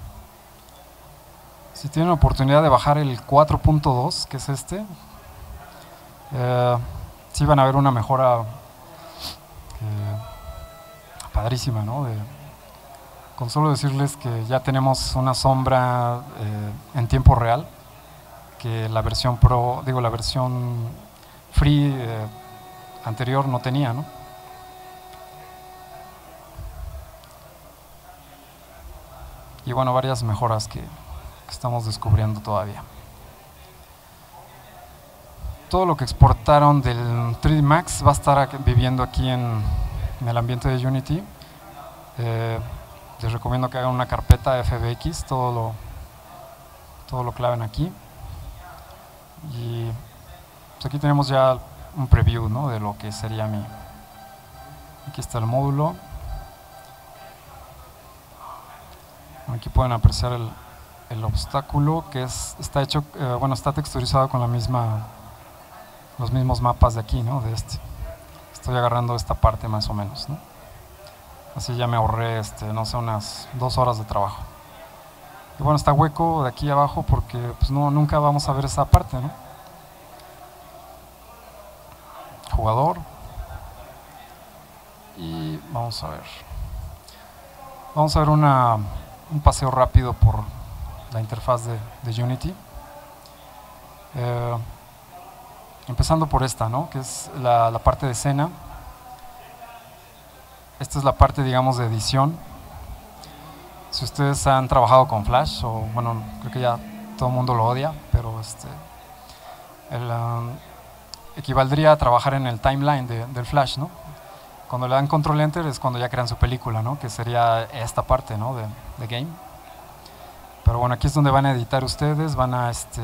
S1: Si tienen la oportunidad de bajar el cuatro punto dos, que es este, eh, sí van a ver una mejora eh, padrísima, ¿no? De, con solo decirles que ya tenemos una sombra eh, en tiempo real, que la versión Pro, digo la versión Free eh, anterior no tenía, ¿no? Y bueno, varias mejoras que, que estamos descubriendo todavía. Todo lo que exportaron del tres D Max va a estar aquí, viviendo aquí en, en el ambiente de Unity. Eh, les recomiendo que hagan una carpeta F B X, todo lo, todo lo claven aquí. Y pues aquí tenemos ya un preview, ¿no? De lo que sería mi... Aquí está el módulo. Aquí pueden apreciar el, el obstáculo, que es, está hecho, eh, bueno, está texturizado con la misma, los mismos mapas de aquí, ¿no? De este. Estoy agarrando esta parte más o menos, ¿no? Así ya me ahorré, este, no sé, unas dos horas de trabajo. Y bueno, está hueco de aquí abajo porque pues no, nunca vamos a ver esa parte, ¿no? Jugador. Y vamos a ver. Vamos a ver una... un paseo rápido por la interfaz de, de Unity. Eh, empezando por esta, ¿no? Que es la, la parte de escena. Esta es la parte, digamos, de edición. Si ustedes han trabajado con Flash, o bueno, creo que ya todo el mundo lo odia, pero este, el, um, equivaldría a trabajar en el timeline de, del Flash, ¿no? Cuando le dan control enter es cuando ya crean su película, ¿no? Que sería esta parte, ¿no? De, de game. Pero bueno, aquí es donde van a editar ustedes, van a este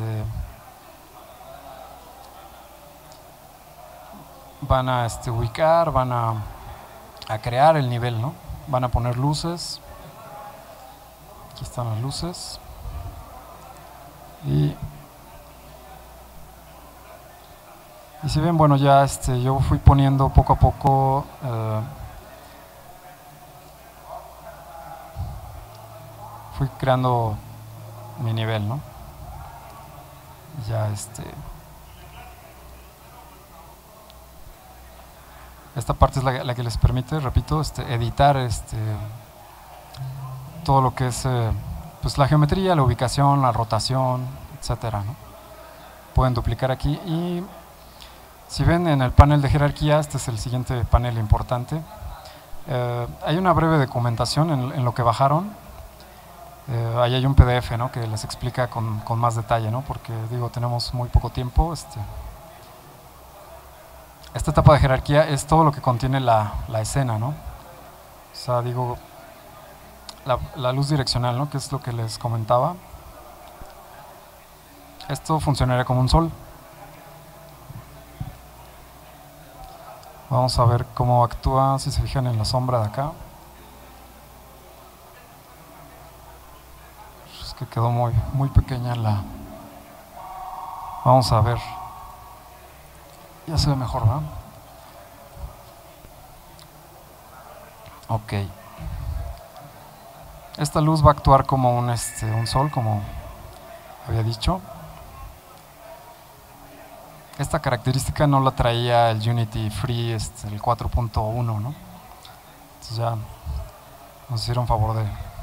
S1: van a este ubicar, van a, a crear el nivel, ¿no? Van a poner luces. Aquí están las luces. Y Y si ven, bueno, ya este, yo fui poniendo poco a poco eh, fui creando mi nivel, ¿no? Ya este esta parte es la, la que les permite, repito, este, editar este todo lo que es eh, pues la geometría, la ubicación, la rotación, etcétera, ¿no? Pueden duplicar aquí y si ven en el panel de jerarquía, este es el siguiente panel importante. Eh, hay una breve documentación en, en lo que bajaron. Eh, ahí hay un P D F, ¿no? Que les explica con, con más detalle, ¿no? Porque digo, tenemos muy poco tiempo. Este, esta etapa de jerarquía es todo lo que contiene la, la escena, ¿no? O sea, digo, la, la luz direccional, ¿no? Que es lo que les comentaba. Esto funcionaría como un sol. Vamos a ver cómo actúa, si se fijan en la sombra de acá. Es que quedó muy, muy pequeña la... Vamos a ver. Ya se ve mejor, ¿verdad? Ok. Esta luz va a actuar como un, este, un sol, como había dicho. Esta característica no la traía el Unity Free, este, el cuatro punto uno, ¿no? Entonces ya nos hicieron favor de,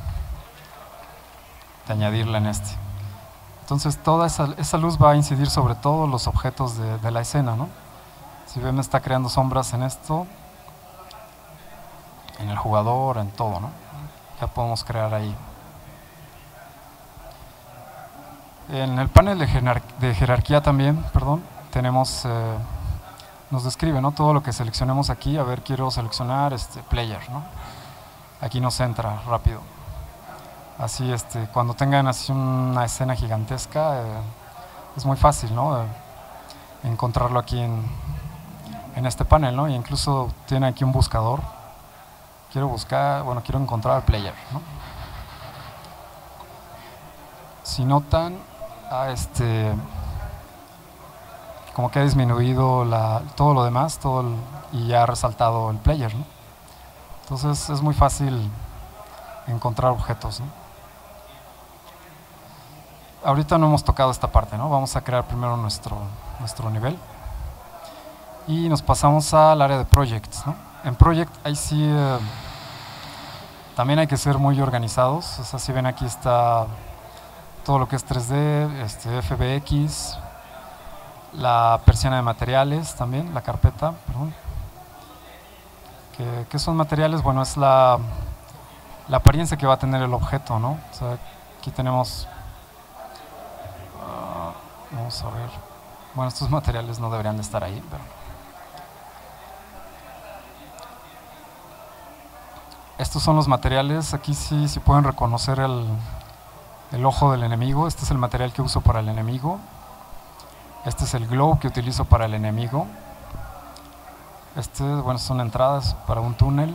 S1: de añadirla en este. Entonces toda esa, esa luz va a incidir sobre todos los objetos de, de la escena, ¿no? Si ven, me está creando sombras en esto. en el jugador, en todo, ¿no? Ya podemos crear ahí. En el panel de, jerar de jerarquía también, perdón, tenemos, eh, nos describe, ¿no?, todo lo que seleccionemos aquí. A ver, quiero seleccionar este player, ¿no? Aquí nos entra rápido. Así, este, cuando tengan así una escena gigantesca, eh, es muy fácil, ¿no?, eh, encontrarlo aquí en, en este panel, ¿no? Y incluso tiene aquí un buscador. Quiero buscar, bueno, quiero encontrar al player, ¿no? Si notan, ah, este, como que ha disminuido la, todo lo demás, todo el, y ya ha resaltado el player, ¿no? Entonces es muy fácil encontrar objetos, ¿no? Ahorita no hemos tocado esta parte, ¿no? Vamos a crear primero nuestro, nuestro nivel y nos pasamos al área de projects, ¿no? En project ahí sí eh, también hay que ser muy organizados. O sea, si ven, aquí está todo lo que es tres D, este, F B X, la persiana de materiales también, la carpeta, perdón. ¿Qué, qué son materiales? Bueno, es la, la apariencia que va a tener el objeto, ¿no? O sea, aquí tenemos, uh, vamos a ver, bueno, estos materiales no deberían de estar ahí, pero estos son los materiales. Aquí sí, sí pueden reconocer el, el ojo del enemigo. Este es el material que uso para el enemigo. Este es el glow que utilizo para el enemigo. Este, bueno, son entradas para un túnel.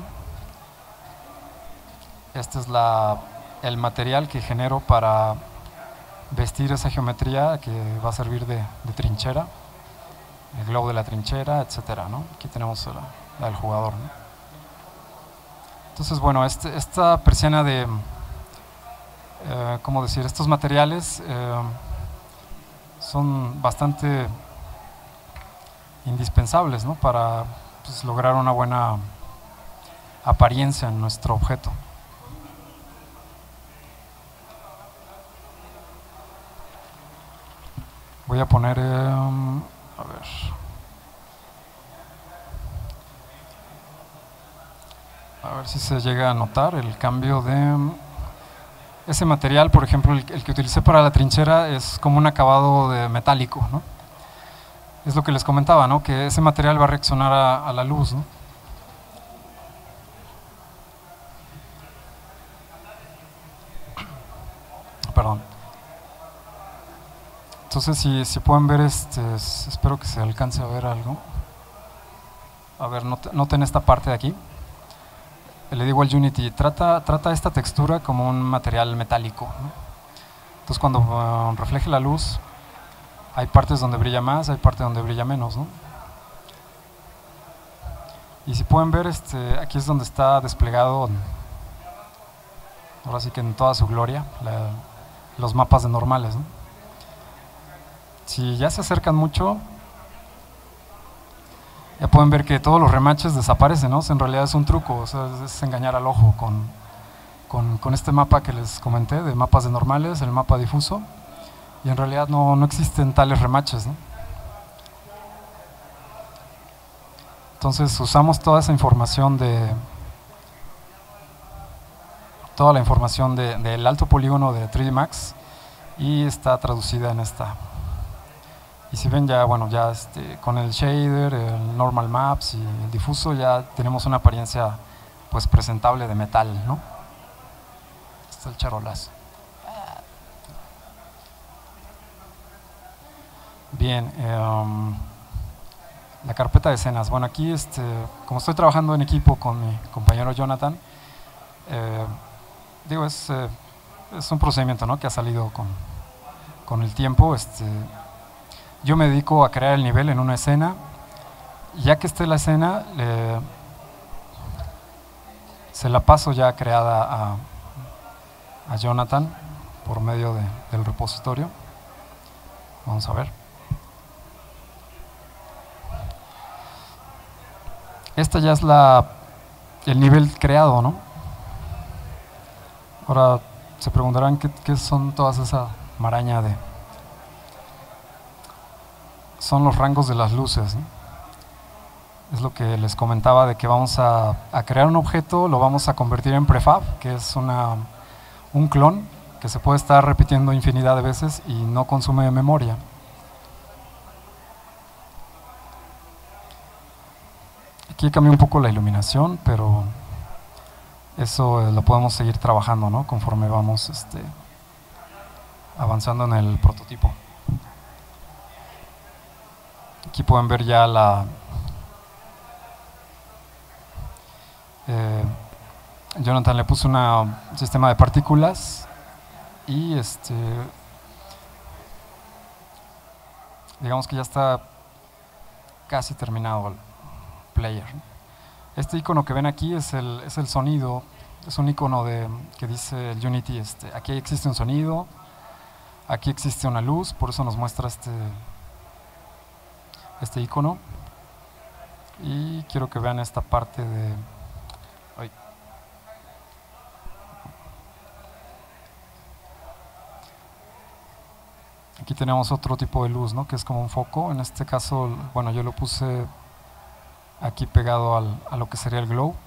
S1: Este es la, el material que genero para vestir esa geometría que va a servir de, de trinchera. El glow de la trinchera, etcétera, ¿no? Aquí tenemos la, la del jugador, ¿no? Entonces, bueno, este, esta persiana de, eh, ¿cómo decir? Estos materiales eh, son bastante indispensables, ¿no?, para, pues, lograr una buena apariencia en nuestro objeto. Voy a poner, eh, a ver, a ver si se llega a notar el cambio de ese material. Por ejemplo, el, el que utilicé para la trinchera es como un acabado de metálico, ¿no? Es lo que les comentaba, ¿no?, que ese material va a reaccionar a, a la luz, ¿no? Perdón. Entonces, si, si pueden ver, este, espero que se alcance a ver algo. A ver, noten esta parte de aquí. Le digo al Unity, trata, trata esta textura como un material metálico, ¿no? Entonces, cuando uh, refleje la luz, hay partes donde brilla más, hay partes donde brilla menos, ¿no? Y si pueden ver, este, aquí es donde está desplegado, ahora sí que en toda su gloria, la, los mapas de normales, ¿no? Si ya se acercan mucho, ya pueden ver que todos los remaches desaparecen, ¿no? O sea, en realidad es un truco, o sea, es engañar al ojo con, con, con este mapa que les comenté, de mapas de normales, el mapa difuso, y en realidad no, no existen tales remaches, ¿no? Entonces usamos toda esa información de toda la información de, del alto polígono de tres D Max y está traducida en esta. Y si ven, ya, bueno, ya este, con el shader, el normal maps y el difuso ya tenemos una apariencia, pues, presentable de metal, ¿no? Este es el charolazo. Bien, eh, um, la carpeta de escenas. Bueno, aquí, este, como estoy trabajando en equipo con mi compañero Jonathan, eh, digo, es, eh, es un procedimiento, ¿no?, que ha salido con, con el tiempo. Este, yo me dedico a crear el nivel en una escena, y ya que esté la escena, le, se la paso ya creada a, a Jonathan por medio de, del repositorio. Vamos a ver. Esta ya es la, el nivel creado, ¿no? Ahora se preguntarán qué, qué son todas esa maraña de... Son los rangos de las luces, ¿no? es lo que les comentaba de que vamos a, a crear un objeto, lo vamos a convertir en prefab, que es una, un clon que se puede estar repitiendo infinidad de veces y no consume memoria. Aquí cambió un poco la iluminación, pero eso eh, lo podemos seguir trabajando, ¿no? Conforme vamos este, avanzando en el prototipo. Aquí pueden ver ya la... Eh, Jonathan le puso una, un sistema de partículas y este digamos que ya está casi terminado el player. Este icono que ven aquí es el, es el sonido, es un icono de, que dice el Unity, este, aquí existe un sonido, aquí existe una luz, por eso nos muestra este, este icono. Y quiero que vean esta parte de... Ay. Aquí tenemos otro tipo de luz, ¿no? Que es como un foco. En este caso, bueno, yo lo puse aquí pegado al, a lo que sería el glow.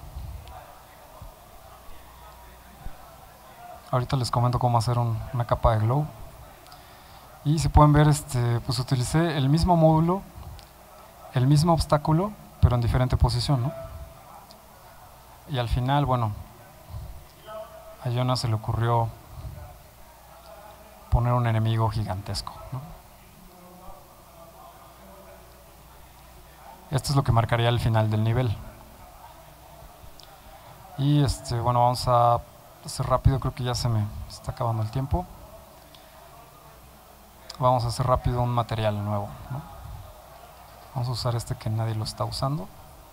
S1: Ahorita les comento cómo hacer un, una capa de glow. Y si pueden ver, este, pues utilicé el mismo módulo, el mismo obstáculo, pero en diferente posición, ¿no? Y al final, bueno, a Jonas se le ocurrió poner un enemigo gigantesco, ¿no? Esto es lo que marcaría el final del nivel. Y este, bueno, vamos a hacer rápido, creo que ya se me está acabando el tiempo. Vamos a hacer rápido un material nuevo, ¿no? Vamos a usar este que nadie lo está usando.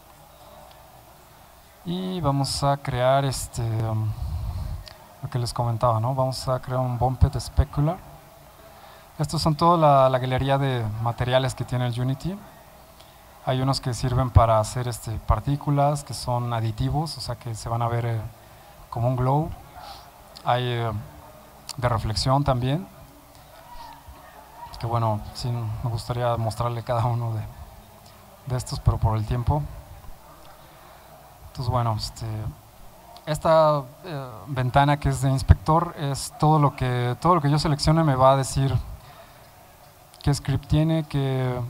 S1: Y vamos a crear este... Um, lo que les comentaba, ¿no? Vamos a crear un Bumped Specular. Estos son toda la, la galería de materiales que tiene el Unity. Hay unos que sirven para hacer este, partículas, que son aditivos, o sea que se van a ver eh, como un glow. Hay eh, de reflexión también, que bueno, sí me gustaría mostrarle cada uno de, de estos, pero por el tiempo. Entonces bueno, este... esta eh, ventana que es de inspector es todo lo que todo lo que yo seleccione me va a decir qué script tiene, que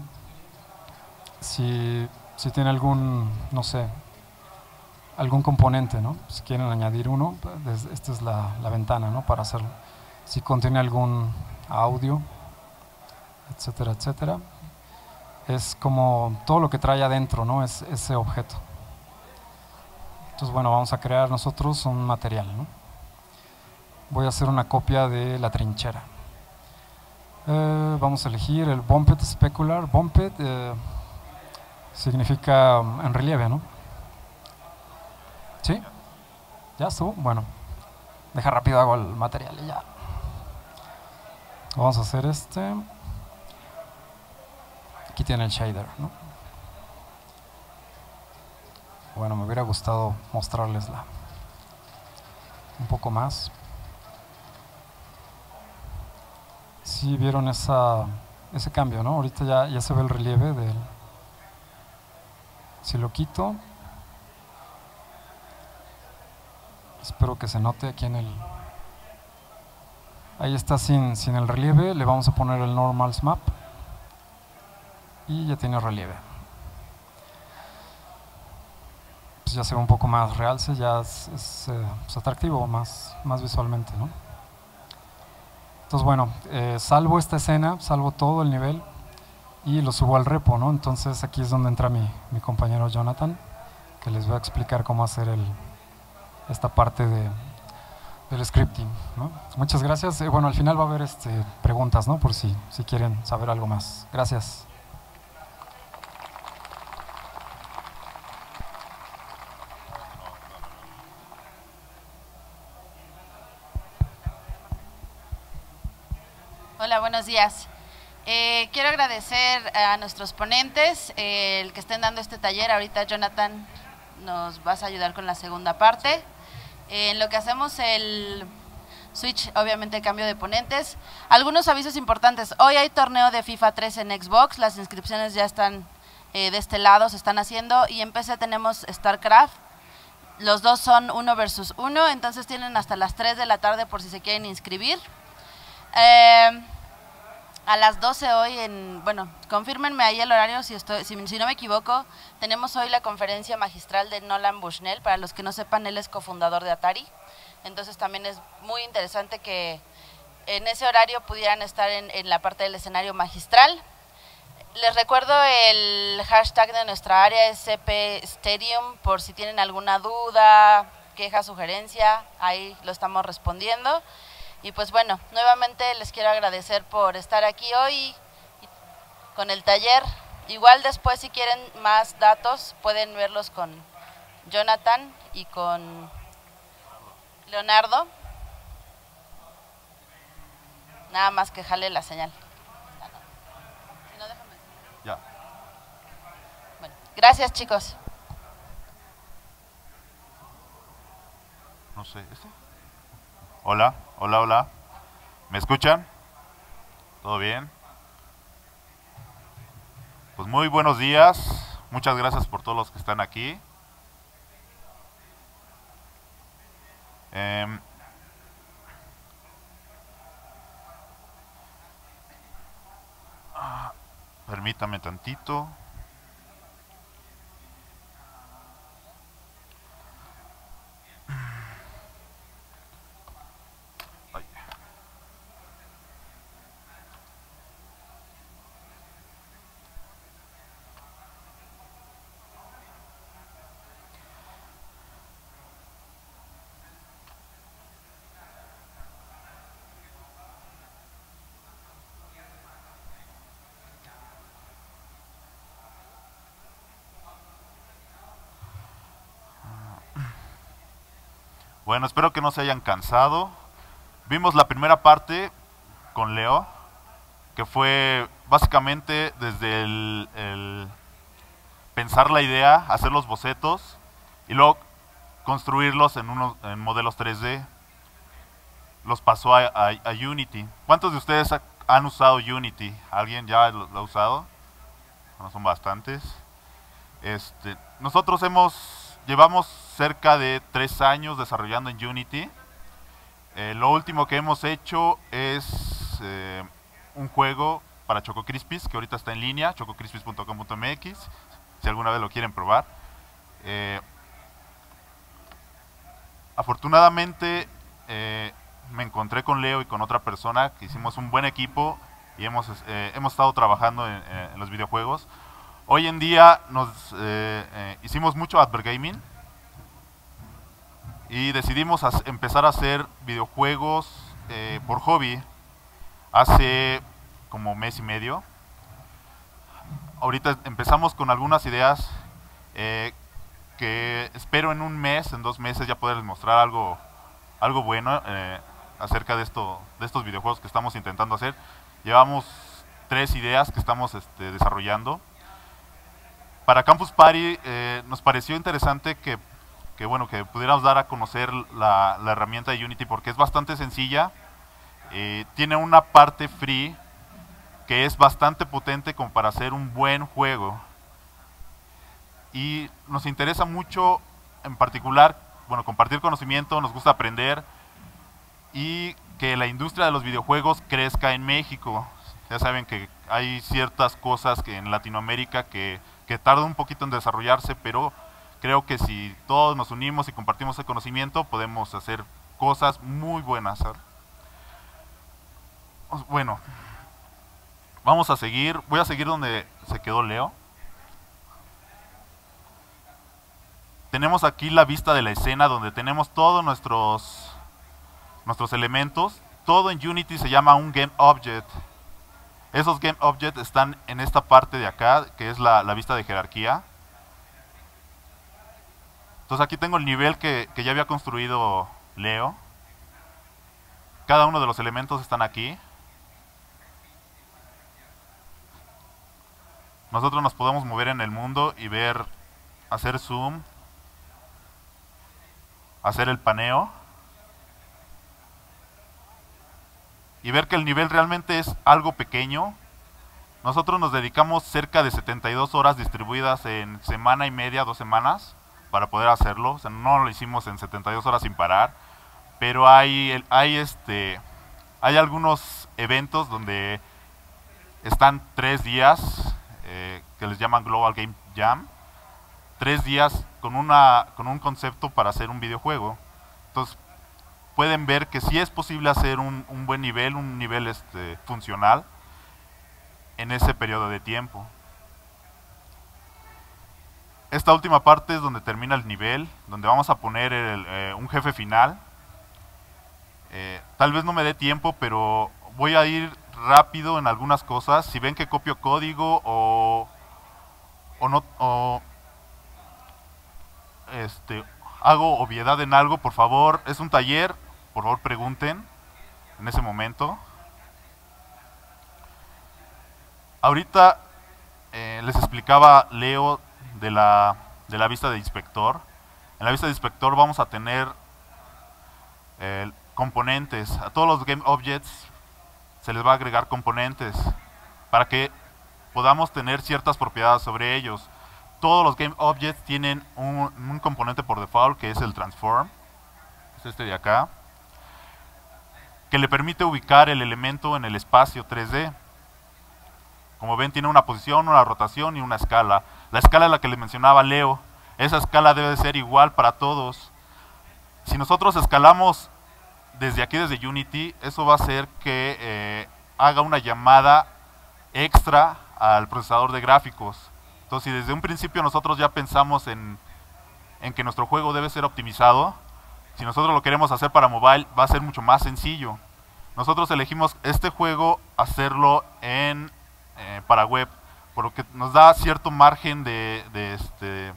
S1: si, si tiene algún, no sé, algún componente, ¿no? Si quieren añadir uno, pues, esta es la, la ventana, ¿no? Para hacerlo. Si contiene algún audio, etcétera, etcétera. Es como todo lo que trae adentro, ¿no? Es ese objeto. Entonces, bueno, vamos a crear nosotros un material, ¿no? Voy a hacer una copia de la trinchera. Eh, vamos a elegir el Bumped Specular. Bumped eh, significa en relieve, ¿no? ¿Sí? ¿Ya estuvo? Bueno, deja rápido, hago el material y ya. Vamos a hacer este. Aquí tiene el shader, ¿no? Bueno, me hubiera gustado mostrarles la, un poco más. Sí vieron esa, ese cambio, ¿no? Ahorita ya, ya se ve el relieve del... Si lo quito, espero que se note aquí en el... Ahí está sin, sin el relieve, le vamos a poner el Normals Map y ya tiene relieve. Pues ya se ve un poco más realce, ya es, es, eh, es atractivo más, más visualmente, ¿no? Entonces bueno, eh, salvo esta escena, salvo todo el nivel y lo subo al repo, ¿no? Entonces aquí es donde entra mi, mi compañero Jonathan, que les va a explicar cómo hacer el, esta parte de, del scripting, ¿no? Muchas gracias. Eh, bueno, al final va a haber este, preguntas, ¿no? Por si, si quieren saber algo más. Gracias.
S5: Hola, buenos días. Eh, quiero agradecer a nuestros ponentes, eh, el que estén dando este taller. Ahorita Jonathan nos vas a ayudar con la segunda parte. Eh, en lo que hacemos el switch, obviamente cambio de ponentes. Algunos avisos importantes. Hoy hay torneo de FIFA tres en Xbox, las inscripciones ya están eh, de este lado se están haciendo, y en P C tenemos StarCraft. Los dos son uno versus uno, entonces tienen hasta las tres de la tarde por si se quieren inscribir. Eh, a las doce hoy, en, bueno, confírmenme ahí el horario si, estoy, si, si no me equivoco, tenemos hoy la conferencia magistral de Nolan Bushnell. Para los que no sepan, él es cofundador de Atari, entonces también es muy interesante que en ese horario pudieran estar en, en la parte del escenario magistral. Les recuerdo el hashtag de nuestra área es C P Stadium, por si tienen alguna duda, queja, sugerencia, ahí lo estamos respondiendo. Y pues bueno, nuevamente les quiero agradecer por estar aquí hoy con el taller. Igual después, si quieren más datos, pueden verlos con Jonathan y con Leonardo. Nada más que jale la señal. Si no, déjame.
S2: Ya.
S5: Bueno, gracias, chicos.
S2: No sé, ¿este? Hola, hola, hola. ¿Me escuchan? ¿Todo bien? Pues muy buenos días. Muchas gracias por todos los que están aquí. Eh, ah, permítame tantito. Ay. Bueno, espero que no se hayan cansado. Vimos la primera parte con Leo, que fue básicamente desde el, el pensar la idea, hacer los bocetos y luego construirlos en, unos, en modelos tres D. Los pasó a, a, a Unity. ¿Cuántos de ustedes ha, han usado Unity? ¿Alguien ya lo, lo ha usado? No son bastantes. Este, nosotros hemos... Llevamos cerca de tres años desarrollando en Unity. Eh, lo último que hemos hecho es eh, un juego para Choco Crispies, que ahorita está en línea, choco crispies punto com punto m x, si alguna vez lo quieren probar. Eh, afortunadamente eh, me encontré con Leo y con otra persona, que hicimos un buen equipo y hemos, eh, hemos estado trabajando en, en los videojuegos. Hoy en día nos eh, eh, hicimos mucho Advergaming y decidimos empezar a hacer videojuegos eh, por hobby hace como mes y medio. Ahorita empezamos con algunas ideas eh, que espero en un mes, en dos meses ya poderles mostrar algo, algo bueno eh, acerca de, esto, de estos videojuegos que estamos intentando hacer. Llevamos tres ideas que estamos este, desarrollando. Para Campus Party eh, nos pareció interesante que, que, bueno, que pudiéramos dar a conocer la, la herramienta de Unity porque es bastante sencilla, eh, tiene una parte free que es bastante potente como para hacer un buen juego y nos interesa mucho en particular, bueno, compartir conocimiento, nos gusta aprender y que la industria de los videojuegos crezca en México. Ya saben que hay ciertas cosas que en Latinoamérica que que tarda un poquito en desarrollarse, pero creo que si todos nos unimos y compartimos el conocimiento, podemos hacer cosas muy buenas. Bueno, vamos a seguir, voy a seguir donde se quedó Leo. Tenemos aquí la vista de la escena donde tenemos todos nuestros, nuestros elementos. Todo en Unity se llama un Game Object. Esos Game Objects están en esta parte de acá, que es la, la vista de jerarquía. Entonces aquí tengo el nivel que, que ya había construido Leo. Cada uno de los elementos están aquí. Nosotros nos podemos mover en el mundo y ver, hacer zoom, hacer el paneo. Y ver que el nivel realmente es algo pequeño. nosotros nos dedicamos cerca de setenta y dos horas distribuidas en semana y media, dos semanas, para poder hacerlo. O sea, no lo hicimos en setenta y dos horas sin parar, pero hay, hay, este, hay algunos eventos donde están tres días, eh, que les llaman Global Game Jam, tres días con, una, con un concepto para hacer un videojuego. Entonces, pueden ver que sí es posible hacer un, un buen nivel, un nivel este, funcional en ese periodo de tiempo. Esta última parte es donde termina el nivel, donde vamos a poner el, eh, un jefe final. Eh, tal vez no me dé tiempo, pero voy a ir rápido en algunas cosas. Si ven que copio código o, o no o, este, hago obviedad en algo, por favor, es un taller, por favor pregunten en ese momento. Ahorita eh, les explicaba Leo de la, de la vista de inspector. En la vista de inspector vamos a tener eh, componentes. A todos los Game Objects se les va a agregar componentes para que podamos tener ciertas propiedades sobre ellos. Todos los Game Objects tienen un, un componente por default que es el Transform, es este de acá, que le permite ubicar el elemento en el espacio tres D. Como ven, tiene una posición, una rotación y una escala. La escala es la que les mencionaba Leo. Esa escala debe de ser igual para todos. Si nosotros escalamos desde aquí, desde Unity, eso va a hacer que eh, haga una llamada extra al procesador de gráficos. Entonces, si desde un principio nosotros ya pensamos en, en que nuestro juego debe ser optimizado, si nosotros lo queremos hacer para mobile, va a ser mucho más sencillo. Nosotros elegimos este juego hacerlo en, eh, para web, por lo que nos da cierto margen de, de, este,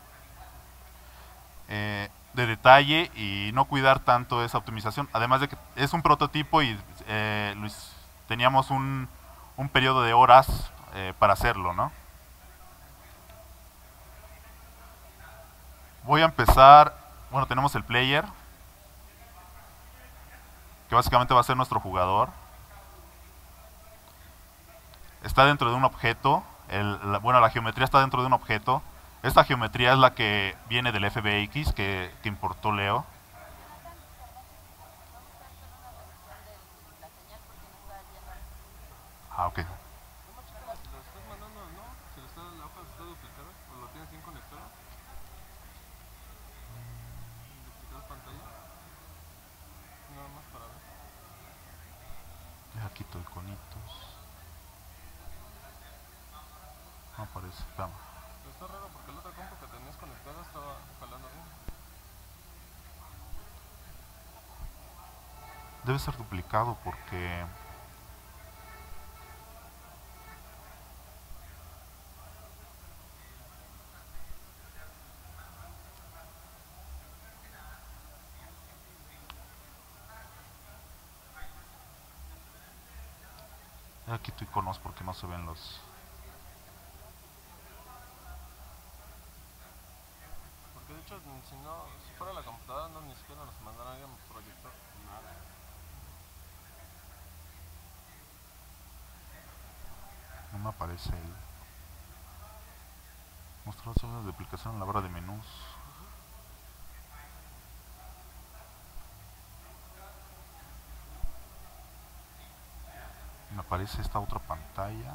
S2: eh, de detalle y no cuidar tanto esa optimización. Además de que es un prototipo y eh, Luis, teníamos un, un periodo de horas eh, para hacerlo, ¿no? Voy a empezar, bueno, tenemos el player, que básicamente va a ser nuestro jugador. Está dentro de un objeto, el, la, bueno, la geometría está dentro de un objeto. Esta geometría es la que viene del F B X que, que importó Leo. Ah, ok. Aquí quito iconitos. No aparece, vamos.
S6: Está raro porque la otra compu que tenías conectada estaba jalando bien.
S2: Debe ser duplicado porque... Ya quito iconos porque no se ven los...
S6: Porque de hecho, si no, si fuera la computadora, no ni siquiera nos mandarían proyector. Nada.
S2: No me aparece el... Mostrar zonas de aplicación en la barra de menús. Me aparece esta otra pantalla.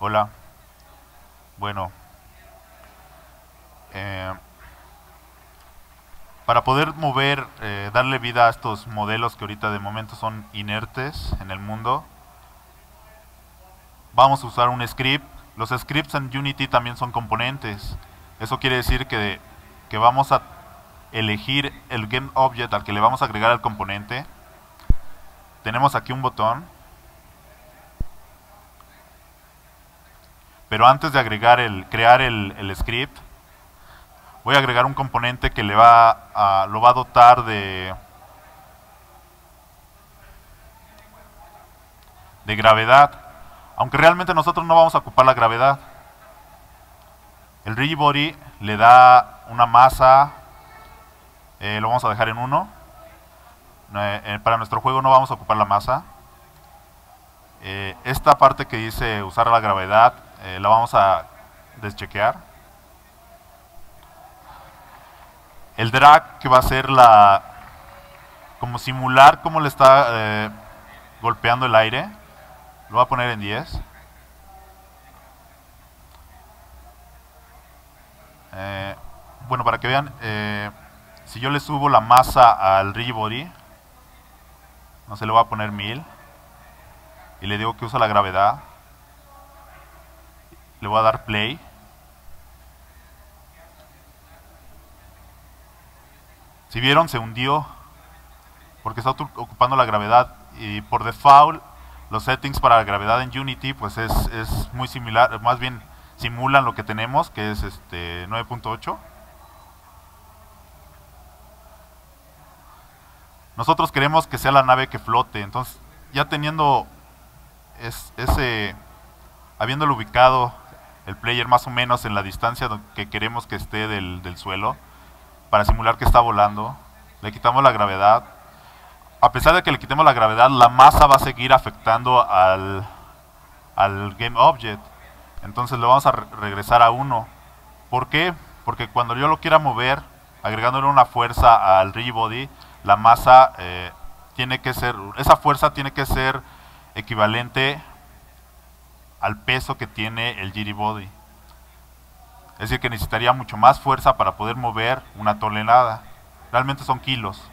S2: Hola. Bueno. Eh, para poder mover, eh, darle vida a estos modelos que ahorita de momento son inertes en el mundo, vamos a usar un script. Los scripts en Unity también son componentes. Eso quiere decir que, que vamos a elegir el GameObject al que le vamos a agregar el componente. Tenemos aquí un botón. Pero antes de agregar el, crear el, el script, voy a agregar un componente que le va a, lo va a dotar de, de gravedad. Aunque realmente nosotros no vamos a ocupar la gravedad. El Rigibody le da una masa, eh, lo vamos a dejar en uno. Eh, eh, para nuestro juego no vamos a ocupar la masa. Eh, esta parte que dice usar la gravedad, eh, la vamos a deschequear. El drag, que va a ser la, como simular cómo le está eh, golpeando el aire, lo voy a poner en diez. Eh, bueno, para que vean, eh, si yo le subo la masa al Rigibody, no sé, le voy a poner mil. Y le digo que usa la gravedad. Le voy a dar play. Si vieron, se hundió porque está ocupando la gravedad. Y por default, los settings para la gravedad en Unity pues es, es muy similar, más bien simulan lo que tenemos, que es este nueve punto ocho. Nosotros queremos que sea la nave que flote, entonces ya teniendo es, ese, habiéndolo ubicado el player más o menos en la distancia que queremos que esté del, del suelo, para simular que está volando, le quitamos la gravedad. A pesar de que le quitemos la gravedad, la masa va a seguir afectando al, al GameObject. Entonces le vamos a re regresar a uno. ¿Por qué? Porque cuando yo lo quiera mover, agregándole una fuerza al Rigibody, la masa eh, tiene que ser, esa fuerza tiene que ser equivalente al peso que tiene el Rigibody. Es decir, que necesitaría mucho más fuerza para poder mover una tonelada. Realmente son kilos.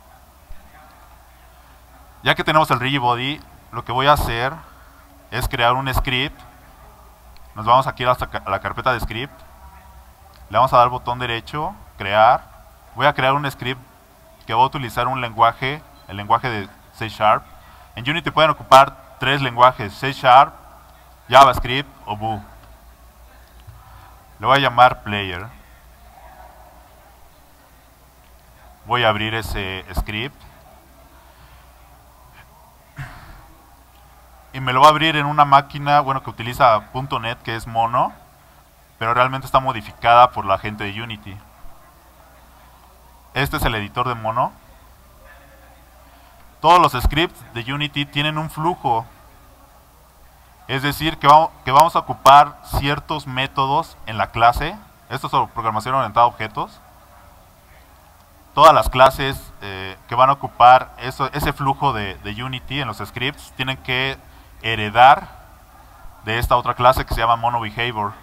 S2: Ya que tenemos el Rigibody, lo que voy a hacer es crear un script. Nos vamos aquí a la carpeta de script. Le vamos a dar el botón derecho, crear. Voy a crear un script que va a utilizar un lenguaje, el lenguaje de C Sharp. En Unity pueden ocupar tres lenguajes: C Sharp, JavaScript o Vue. Le voy a llamar player. Voy a abrir ese script. Y me lo va a abrir en una máquina, bueno, que utiliza punto net, que es mono, pero realmente está modificada por la gente de Unity. Este es el editor de mono. Todos los scripts de Unity tienen un flujo. Es decir, que vamos, que vamos a ocupar ciertos métodos en la clase. Esto es programación orientada a objetos. Todas las clases eh, que van a ocupar eso, ese flujo de, de Unity en los scripts tienen que heredar de esta otra clase que se llama MonoBehavior.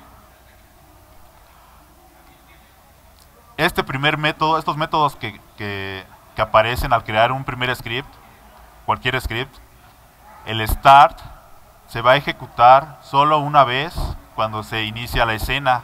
S2: Este primer método, estos métodos que, que, que aparecen al crear un primer script, cualquier script, el start se va a ejecutar solo una vez cuando se inicia la escena.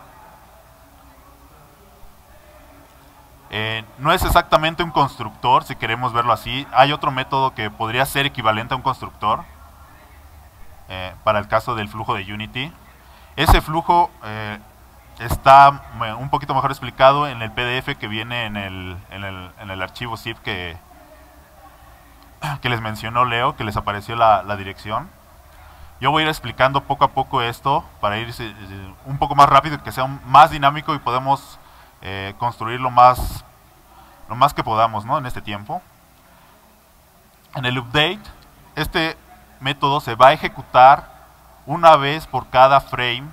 S2: Eh, no es exactamente un constructor, si queremos verlo así. Hay otro método que podría ser equivalente a un constructor, eh, para el caso del flujo de Unity. Ese flujo eh, está un poquito mejor explicado en el P D F que viene en el, en el, en el archivo zip que, que les mencionó Leo, que les apareció la, la dirección. Yo voy a ir explicando poco a poco esto para ir un poco más rápido, que sea más dinámico y podemos eh, construir lo más, lo más que podamos, ¿no?, en este tiempo. En el update, este método se va a ejecutar una vez por cada frame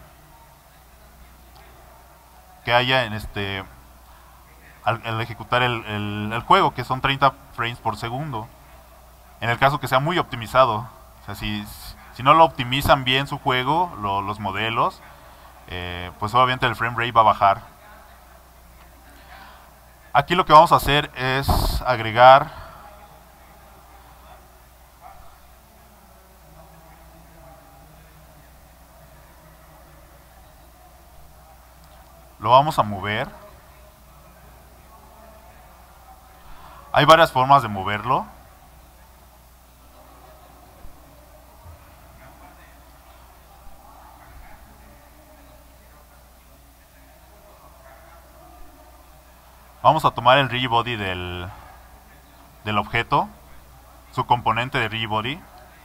S2: que haya en este al, al ejecutar el, el, el juego, que son treinta frames por segundo. En el caso que sea muy optimizado, o sea, si, Si no lo optimizan bien su juego, lo, los modelos, eh, pues obviamente el frame rate va a bajar. Aquí lo que vamos a hacer es agregar lo vamos a mover. Hay varias formas de moverlo. Vamos a tomar el rigid body del, del objeto, su componente de rigid body.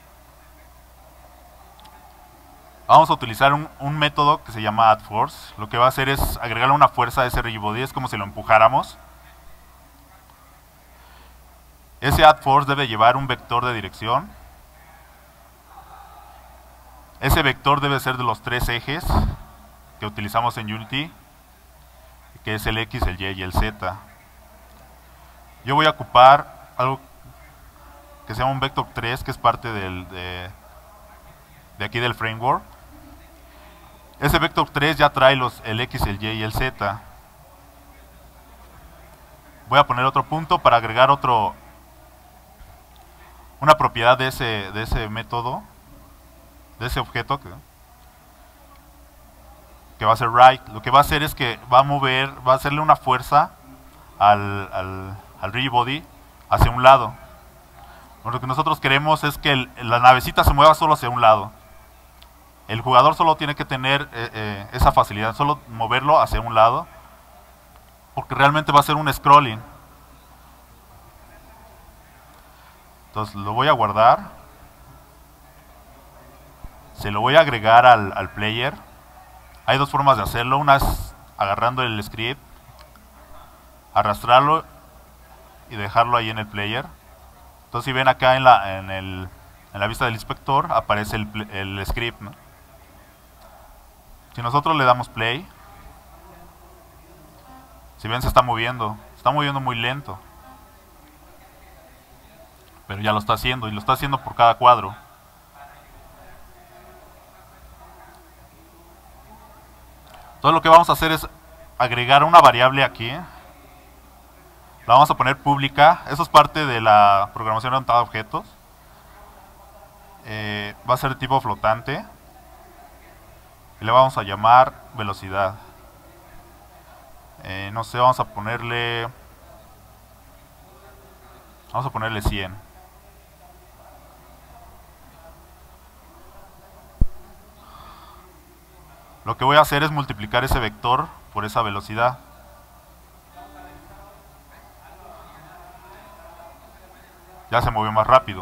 S2: Vamos a utilizar un, un método que se llama add force. Lo que va a hacer es agregarle una fuerza a ese rigid body, es como si lo empujáramos. Ese add force debe llevar un vector de dirección. Ese vector debe ser de los tres ejes que utilizamos en Unity, que es el X, el Y y el Z. Yo voy a ocupar algo que se llama un vector tres, que es parte del, de, de aquí del framework. Ese vector tres ya trae los, el X, el Y y el Z. Voy a poner otro punto para agregar otro una propiedad de ese, de ese método, de ese objeto que, que va a ser right. Lo que va a hacer es que va a mover, va a hacerle una fuerza al, al, al rigid body hacia un lado. Lo que nosotros queremos es que el, la navecita se mueva solo hacia un lado. El jugador solo tiene que tener eh, eh, esa facilidad, solo moverlo hacia un lado, porque realmente va a ser un scrolling. Entonces lo voy a guardar, se lo voy a agregar al, al player. Hay dos formas de hacerlo, una es agarrando el script, arrastrarlo y dejarlo ahí en el player. Entonces si ven acá en la, en el, en la vista del inspector aparece el, el script, ¿no? Si nosotros le damos play, si ven se está moviendo, se está moviendo muy lento, pero ya lo está haciendo, y lo está haciendo por cada cuadro. Entonces lo que vamos a hacer es agregar una variable aquí. La vamos a poner pública. Eso es parte de la programación orientada a objetos. Eh, va a ser de tipo flotante. Y le vamos a llamar velocidad. Eh, no sé, vamos a ponerle... Vamos a ponerle cien. Lo que voy a hacer es multiplicar ese vector por esa velocidad. Ya se movió más rápido.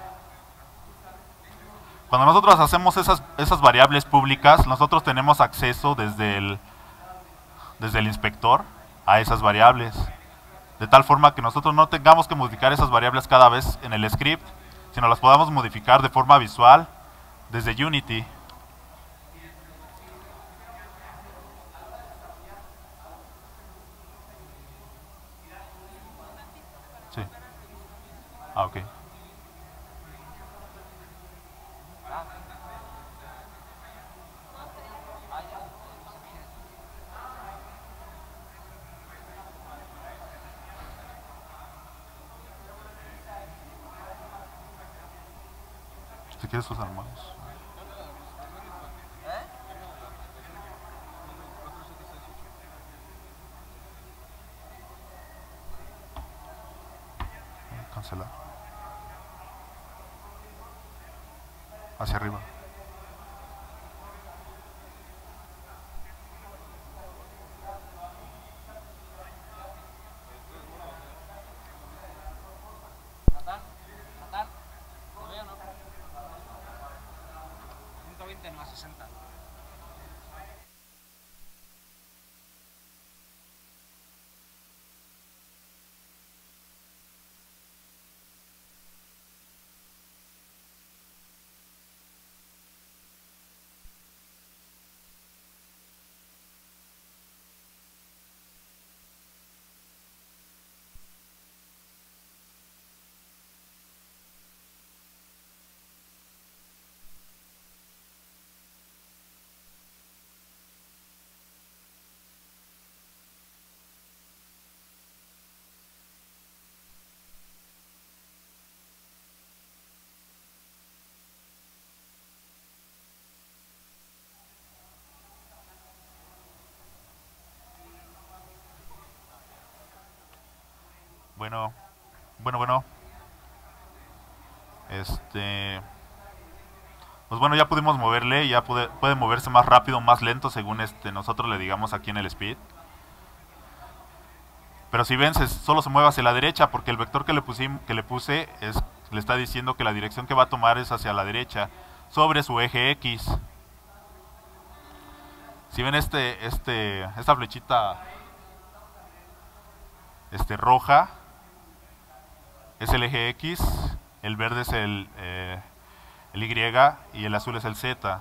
S2: Cuando nosotros hacemos esas, esas variables públicas, nosotros tenemos acceso desde el, desde el inspector a esas variables. De tal forma que nosotros no tengamos que modificar esas variables cada vez en el script, sino las podamos modificar de forma visual desde Unity. Sí. Ah, ok. Si quieres usar más. Cancelar. Hacia arriba.
S7: ciento veinte no a sesenta.
S2: Bueno, bueno, bueno. Este... Pues bueno, ya pudimos moverle, ya puede, puede moverse más rápido o más lento según este nosotros le digamos aquí en el speed. Pero si ven, se, solo se mueve hacia la derecha porque el vector que le, pusim, que le puse es, le está diciendo que la dirección que va a tomar es hacia la derecha sobre su eje X. Si ven este, este, esta flechita este, roja, es el eje X, el verde es el, eh, el Y y el azul es el Z.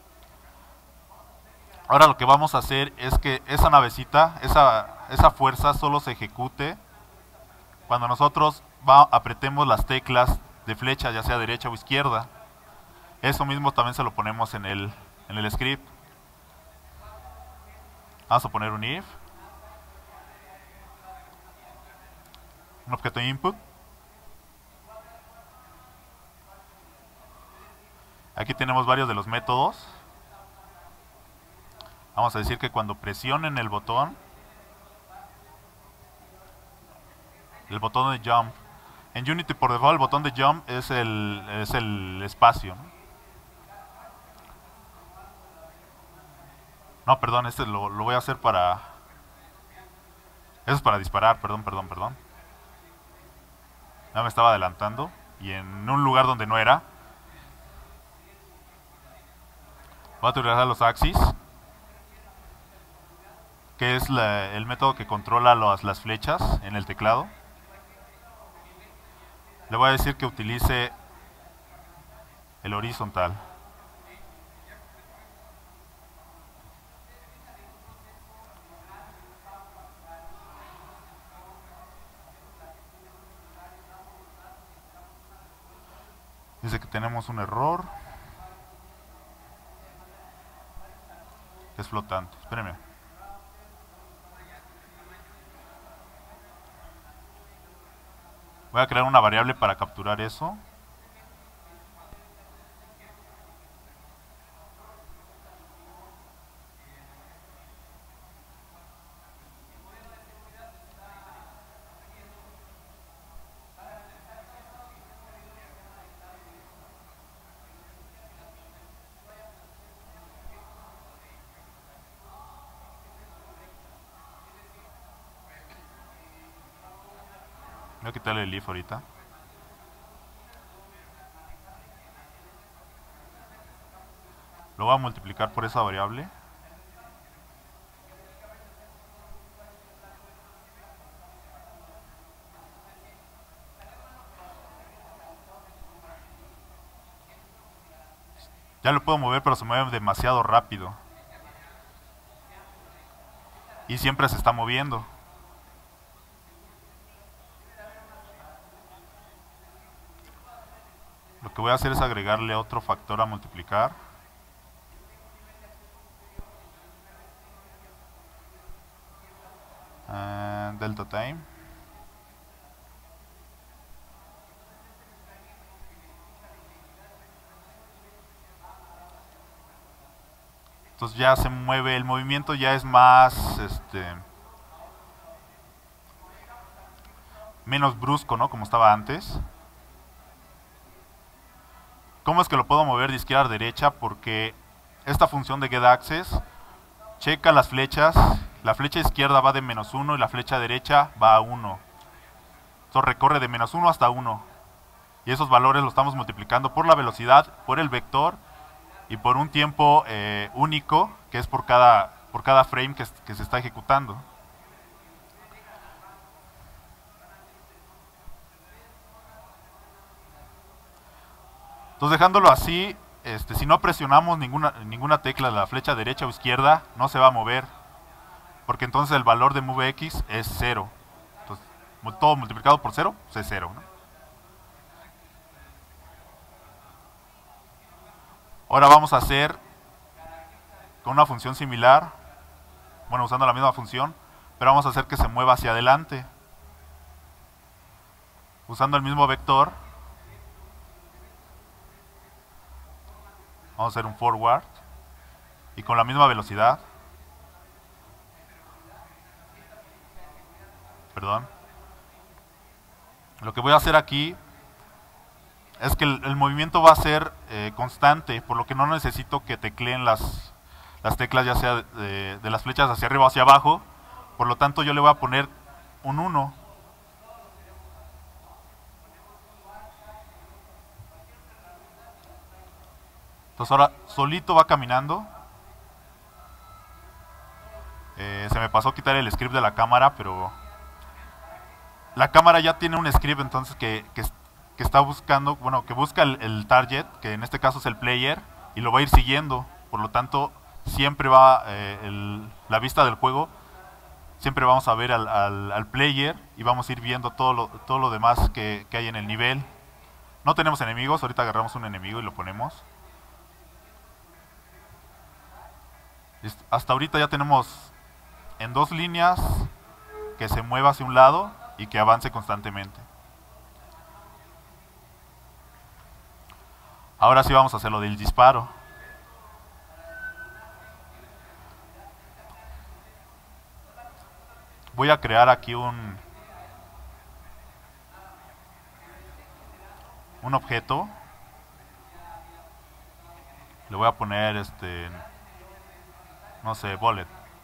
S2: Ahora lo que vamos a hacer es que esa navecita, esa, esa fuerza solo se ejecute cuando nosotros va, apretemos las teclas de flecha, ya sea derecha o izquierda. Eso mismo también se lo ponemos en el, en el script. Vamos a poner un if, un objeto input. Aquí tenemos varios de los métodos. Vamos a decir que cuando presionen el botón, el botón de jump, en Unity por default el botón de jump es el, es el espacio, ¿no? No, perdón, este lo, lo voy a hacer para... Eso es para disparar, perdón, perdón, perdón. Ya me estaba adelantando y en un lugar donde no era. Voy a utilizar los axis, que es la, el método que controla los, las flechas en el teclado. Le voy a decir que utilice el horizontal. Dice que tenemos un error. Es flotante. Espérenme. Voy a crear una variable para capturar eso. Voy a quitarle el if ahorita. Lo voy a multiplicar por esa variable. Ya lo puedo mover, pero se mueve demasiado rápido. Y siempre se está moviendo. Lo que voy a hacer es agregarle otro factor a multiplicar. Uh, delta time. Entonces ya se mueve, el movimiento ya es más, este, menos brusco, ¿no? Como estaba antes. ¿Cómo es que lo puedo mover de izquierda a derecha? Porque esta función de getAccess checa las flechas. La flecha izquierda va de menos uno y la flecha derecha va a uno. Entonces recorre de menos uno hasta uno. Y esos valores los estamos multiplicando por la velocidad, por el vector y por un tiempo eh, único, que es por cada, por cada frame que, que se está ejecutando. Entonces dejándolo así, este, si no presionamos ninguna, ninguna tecla de la flecha derecha o izquierda, no se va a mover. Porque entonces el valor de MoveX es cero. Entonces, todo multiplicado por cero, pues es cero, ¿no? Ahora vamos a hacer con una función similar, bueno, usando la misma función, pero vamos a hacer que se mueva hacia adelante. Usando el mismo vector, vamos a hacer un forward y con la misma velocidad. Perdón. Lo que voy a hacer aquí es que el, el movimiento va a ser eh, constante, por lo que no necesito que tecleen las, las teclas ya sea de, de las flechas hacia arriba o hacia abajo. Por lo tanto, yo le voy a poner un uno. Entonces ahora solito va caminando. Eh, se me pasó quitar el script de la cámara, pero la cámara ya tiene un script entonces que, que, que está buscando, bueno, que busca el, el target, que en este caso es el player, y lo va a ir siguiendo. Por lo tanto, siempre va eh, el, la vista del juego, siempre vamos a ver al, al, al player y vamos a ir viendo todo lo, todo lo demás que, que hay en el nivel. No tenemos enemigos, ahorita agarramos un enemigo y lo ponemos. Hasta ahorita ya tenemos en dos líneas que se mueva hacia un lado y que avance constantemente. Ahora sí vamos a hacer lo del disparo. Voy a crear aquí un un objeto. Le voy a poner este no sé, bullet.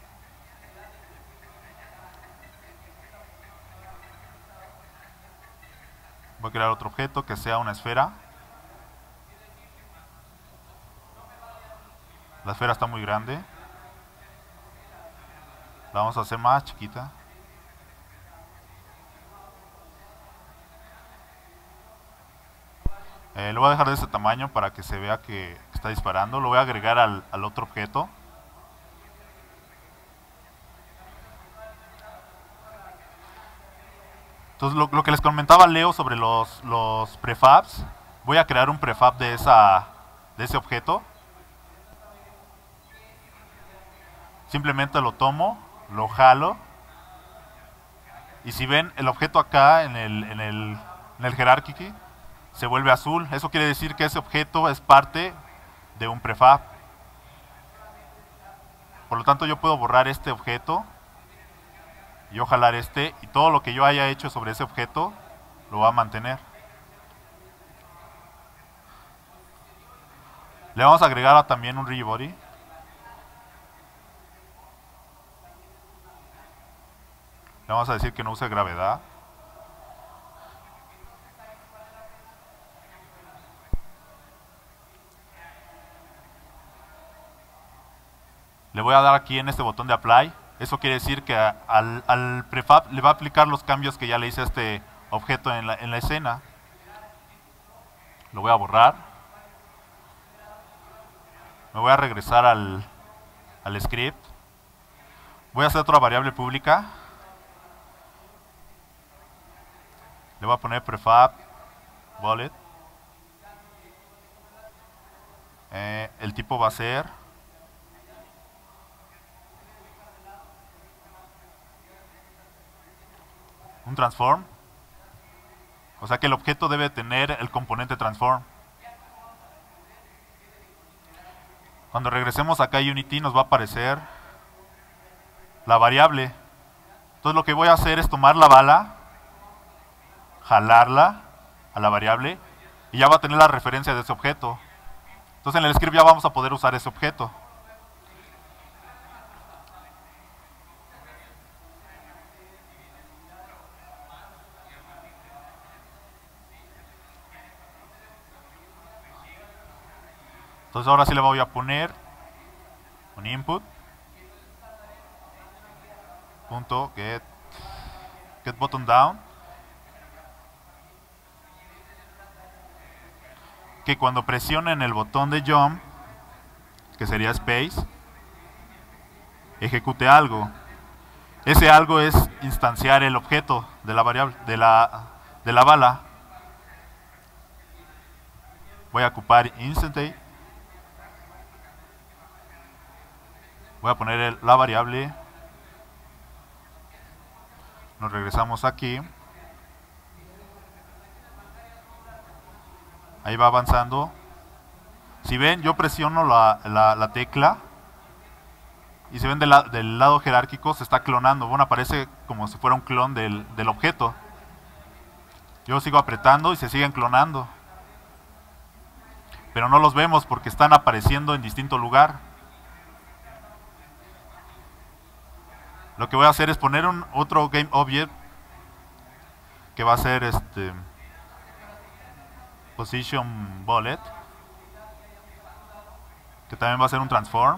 S2: Voy a crear otro objeto que sea una esfera. La esfera está muy grande. La vamos a hacer más chiquita. Eh, lo voy a dejar de ese tamaño para que se vea que está disparando. Lo voy a agregar al, al otro objeto. Entonces, lo, lo que les comentaba Leo sobre los, los prefabs, voy a crear un prefab de, esa, de ese objeto. Simplemente lo tomo, lo jalo, y si ven el objeto acá en el, en el, en el hierarchy se vuelve azul. Eso quiere decir que ese objeto es parte de un prefab. Por lo tanto, yo puedo borrar este objeto, yo jalar este, y todo lo que yo haya hecho sobre ese objeto lo va a mantener. Le vamos a agregar a también un rigid body. Le vamos a decir que no use gravedad. Le voy a dar aquí en este botón de apply. Eso quiere decir que al, al prefab le va a aplicar los cambios que ya le hice a este objeto en la, en la escena. Lo voy a borrar. Me voy a regresar al, al script. Voy a hacer otra variable pública. Le voy a poner prefab bullet. Eh, el tipo va a ser un transform. O sea que el objeto debe tener el componente transform. Cuando regresemos acá a Unity nos va a aparecer la variable. Entonces lo que voy a hacer es tomar la bala, jalarla a la variable, y ya va a tener la referencia de ese objeto. Entonces en el script ya vamos a poder usar ese objeto. Entonces ahora sí le voy a poner un input punto get get button down, que cuando presionen el botón de jump, que sería space, ejecute algo. Ese algo es instanciar el objeto de la variable de la de la bala. Voy a ocupar instantate. Voy a poner el, la variable. Nos regresamos aquí. Ahí va avanzando. Si ven, yo presiono la, la, la tecla. Y si ven del, la, del lado jerárquico se está clonando. Bueno, aparece como si fuera un clon del, del objeto. Yo sigo apretando y se siguen clonando. Pero no los vemos porque están apareciendo en distinto lugar. Lo que voy a hacer es poner un otro GameObject que va a ser este Position Bullet, que también va a ser un transform.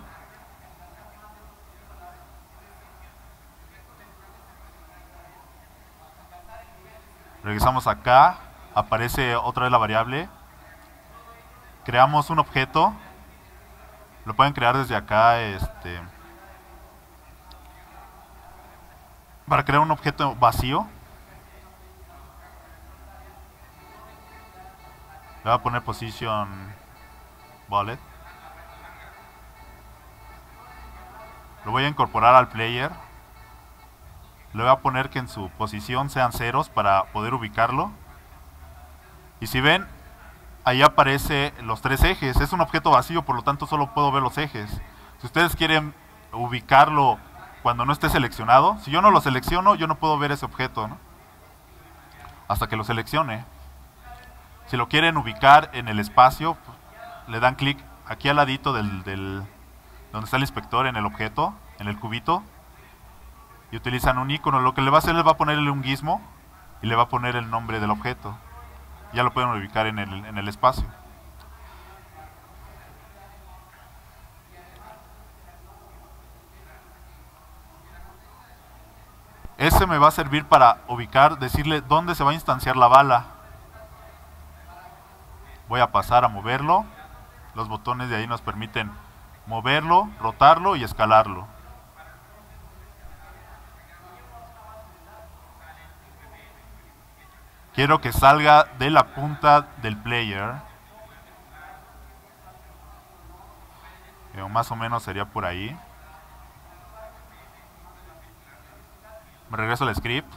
S2: Regresamos acá, aparece otra vez la variable. Creamos un objeto. Lo pueden crear desde acá, este, para crear un objeto vacío. Le voy a poner position bullet. Lo voy a incorporar al player. Le voy a poner que en su posición sean ceros para poder ubicarlo. Y si ven, ahí aparece los tres ejes. Es un objeto vacío, por lo tanto solo puedo ver los ejes. Si ustedes quieren ubicarlo cuando no esté seleccionado, si yo no lo selecciono, yo no puedo ver ese objeto, ¿no? Hasta que lo seleccione. Si lo quieren ubicar en el espacio, le dan clic aquí al ladito del, del donde está el inspector, en el objeto, en el cubito, y utilizan un icono. Lo que le va a hacer, le va a ponerle un gizmo y le va a poner el nombre del objeto. Ya lo pueden ubicar en el, en el espacio. Ese me va a servir para ubicar, decirle dónde se va a instanciar la bala. Voy a pasar a moverlo. Los botones de ahí nos permiten moverlo, rotarlo y escalarlo. Quiero que salga de la punta del player. Eh, más o menos sería por ahí. Me regreso al script.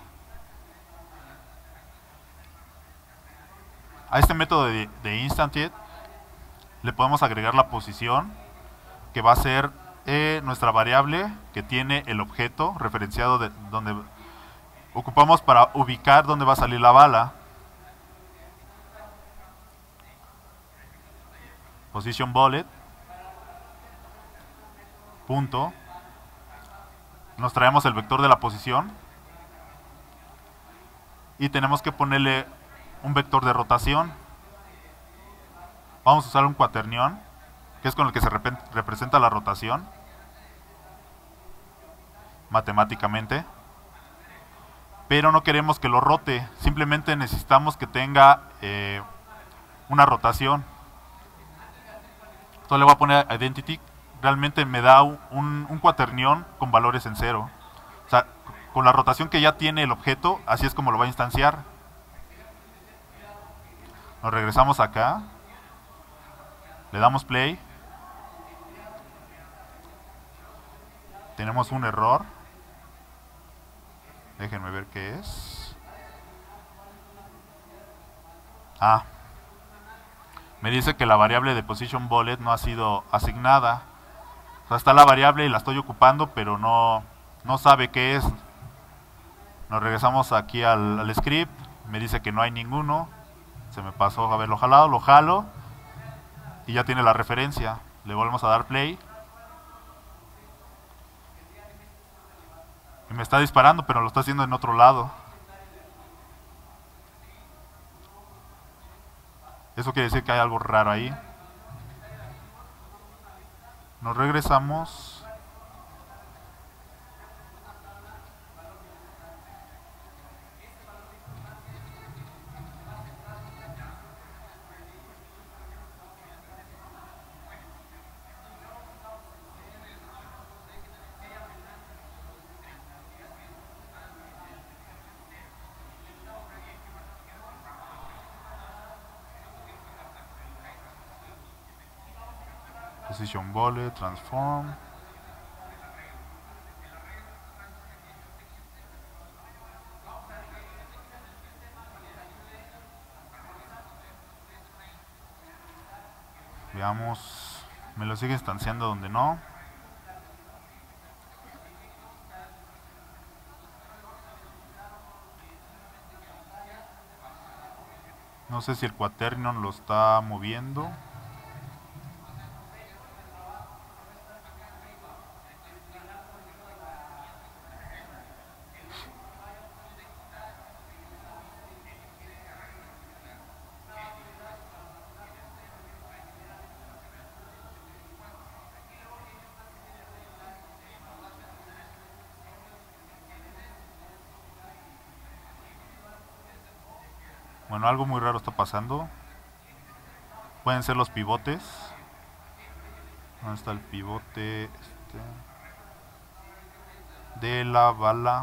S2: A este método de, de instantiate le podemos agregar la posición, que va a ser eh, nuestra variable que tiene el objeto referenciado de donde ocupamos para ubicar dónde va a salir la bala. Position bullet, punto. Nos traemos el vector de la posición y tenemos que ponerle un vector de rotación. Vamos a usar un cuaternión, que es con el que se representa la rotación matemáticamente, pero no queremos que lo rote, simplemente necesitamos que tenga eh, una rotación. Entonces le voy a poner identity. Realmente me da un, un cuaternión con valores en cero. O sea, con la rotación que ya tiene el objeto, así es como lo va a instanciar. Nos regresamos acá. Le damos play. Tenemos un error. Déjenme ver qué es. Ah. Me dice que la variable de position bullet no ha sido asignada. O sea, está la variable y la estoy ocupando, pero no, no sabe qué es. Nos regresamos aquí al, al script. Me dice que no hay ninguno. Se me pasó haberlo jalado. Lo jalo. Y ya tiene la referencia. Le volvemos a dar play. Y me está disparando, pero lo está haciendo en otro lado. Eso quiere decir que hay algo raro ahí. Nos regresamos. Position bullet, transform. Veamos, me lo sigue instanciando donde no. No sé si el Quaternion lo está moviendo. Bueno, algo muy raro está pasando. Pueden ser los pivotes. ¿Dónde está el pivote? Este, de la bala.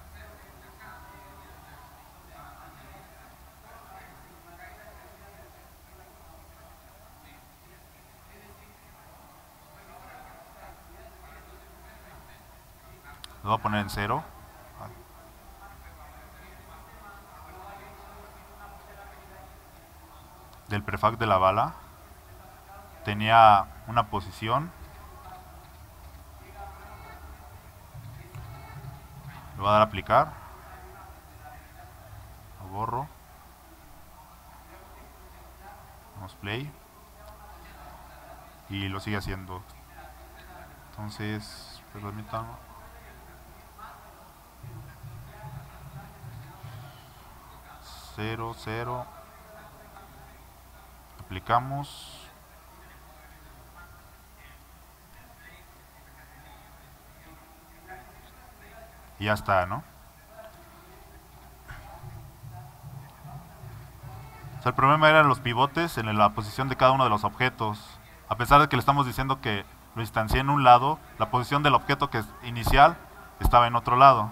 S2: Lo voy a poner en cero. Del prefab de la bala tenía una posición. Le voy a dar a aplicar. Lo borro. Damos play. Y lo sigue haciendo. Entonces, permítanme. Cero, cero. Aplicamos. Y ya está, ¿no? O sea, el problema eran los pivotes en la posición de cada uno de los objetos. A pesar de que le estamos diciendo que lo instancié en un lado, la posición del objeto que es inicial estaba en otro lado.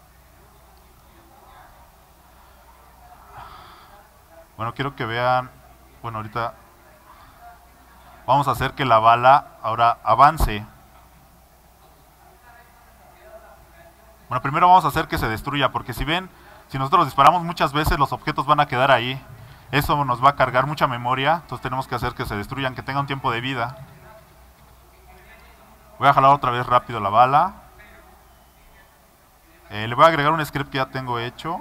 S2: Bueno, quiero que vean. Bueno, ahorita vamos a hacer que la bala ahora avance. Bueno, primero vamos a hacer que se destruya, porque si ven, si nosotros disparamos muchas veces, los objetos van a quedar ahí. Eso nos va a cargar mucha memoria, entonces tenemos que hacer que se destruyan, que tenga un tiempo de vida. Voy a jalar otra vez rápido la bala. Eh, le voy a agregar un script que ya tengo hecho,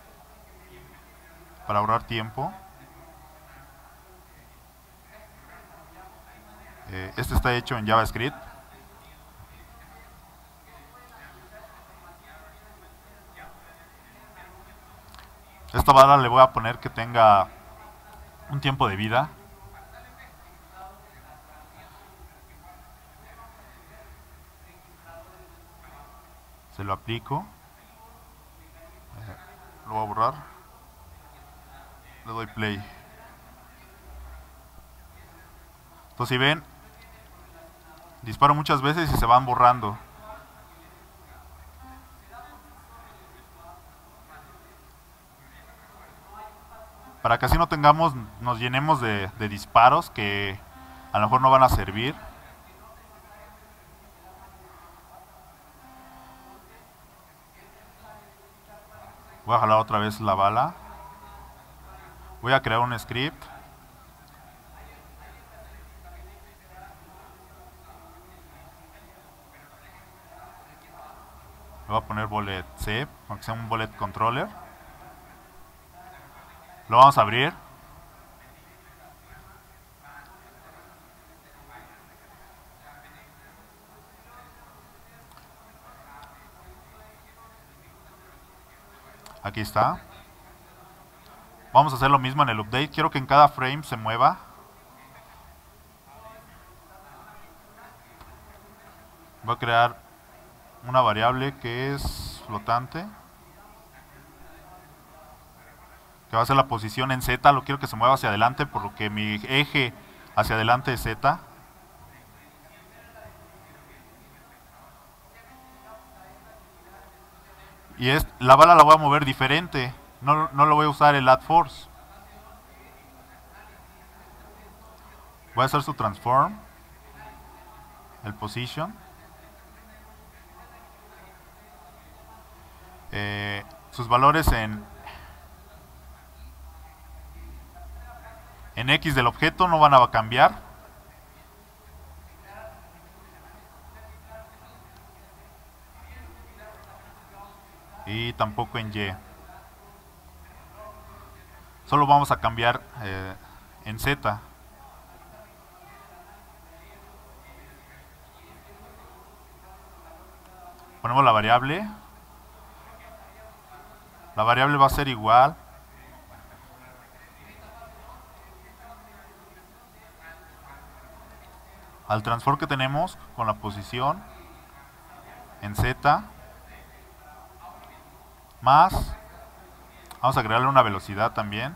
S2: para ahorrar tiempo. Este está hecho en JavaScript. Esta bala le voy a poner que tenga un tiempo de vida. Se lo aplico. Lo voy a borrar. Le doy play. Entonces, si ven, disparo muchas veces y se van borrando. Para que así no tengamos, nos llenemos de, de disparos que a lo mejor no van a servir. Voy a jalar otra vez la bala. Voy a crear un script. Le voy a poner bullet C, aunque sea un bullet controller. Lo vamos a abrir. Aquí está. Vamos a hacer lo mismo en el update. Quiero que en cada frame se mueva. Voy a crear una variable que es flotante, que va a ser la posición en Z. Lo quiero que se mueva hacia adelante porque mi eje hacia adelante es Z. Y es, la bala la voy a mover diferente, no, no lo voy a usar el add force. Voy a hacer su transform, el position. Eh, sus valores en, en X del objeto no van a cambiar. Y tampoco en Y. solo vamos a cambiar eh, en Z. Ponemos la variable. La variable va a ser igual al transform que tenemos con la posición en Z, más, vamos a agregarle una velocidad también,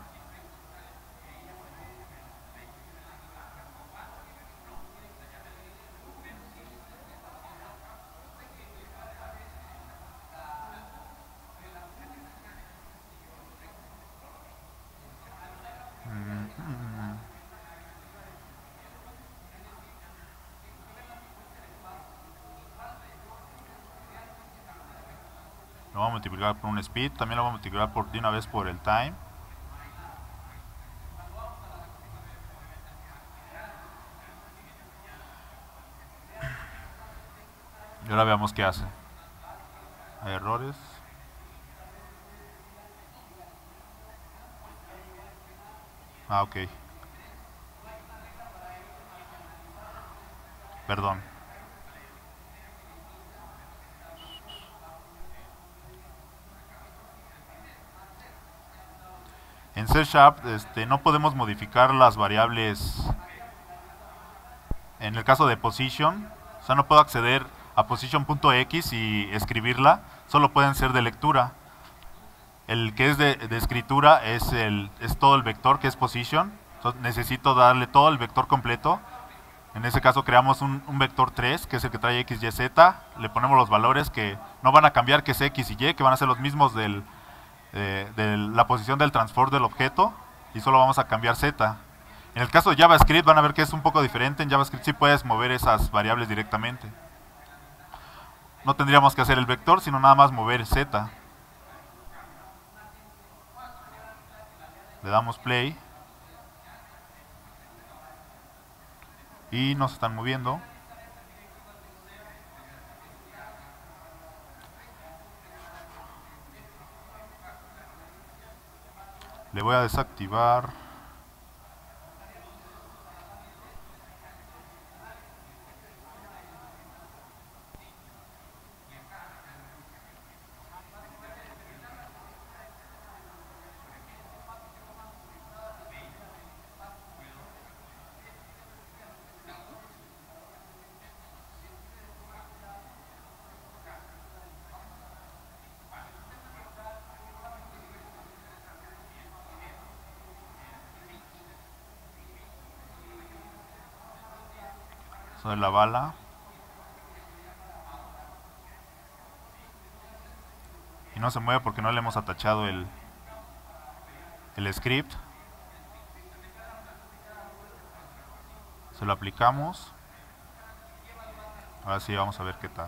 S2: lo vamos a multiplicar por un speed, también lo vamos a multiplicar por, de una vez por el time. Y ahora veamos qué hace. Hay errores. Ah, ok. Perdón. En C Sharp este, no podemos modificar las variables. En el caso de position, o sea, no puedo acceder a position.x y escribirla, solo pueden ser de lectura. El que es de, de escritura es, el, es todo el vector que es position. Entonces necesito darle todo el vector completo. En ese caso creamos un, un vector tres, que es el que trae x, y, z. Le ponemos los valores que no van a cambiar, que es x y y, que van a ser los mismos del, eh, de la posición del transform del objeto. Y solo vamos a cambiar z. En el caso de JavaScript van a ver que es un poco diferente. En JavaScript sí puedes mover esas variables directamente. No tendríamos que hacer el vector, sino nada más mover z. Le damos play. Y nos están moviendo. Le voy a desactivar. De la bala. Y no se mueve porque no le hemos atachado el, el script. Se lo aplicamos. Ahora sí, vamos a ver qué tal.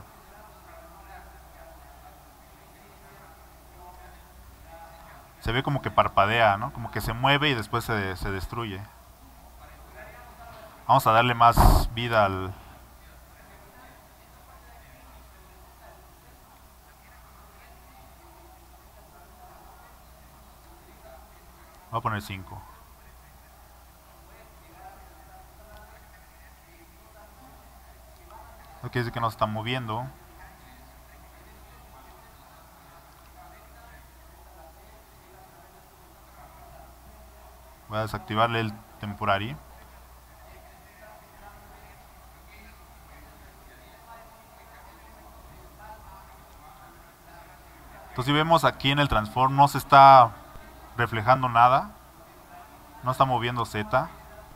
S2: Se ve como que parpadea, ¿no? Como que se mueve y después se, se destruye. Vamos a darle más vida al... Voy a poner cinco. Eso quiere decir que no se está moviendo. Voy a desactivarle el temporary. Entonces si vemos aquí en el transform no se está reflejando nada, no está moviendo Z.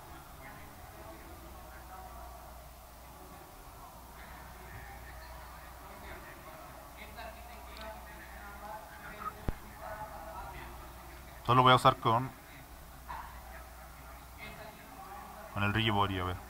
S2: Solo voy a usar con con el rigid body, a ver.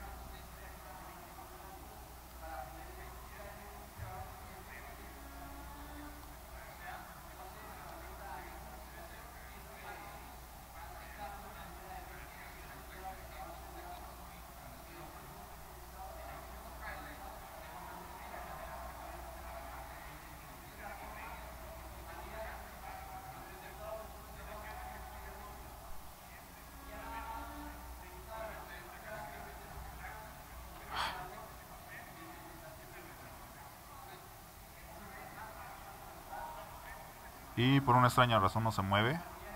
S2: y por una extraña razón no se mueve.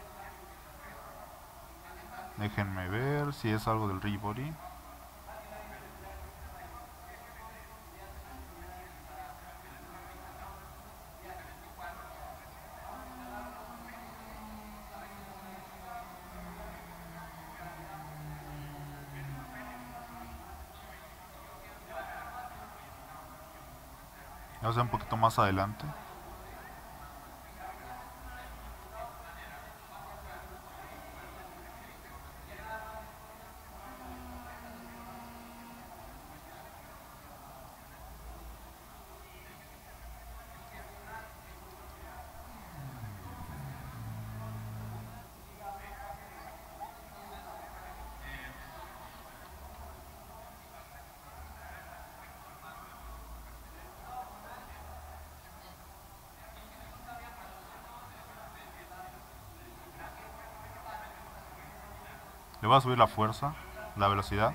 S2: Déjenme ver si es algo del rigid body. Vamos a ver un poquito más adelante. Le voy a subir la fuerza, la velocidad.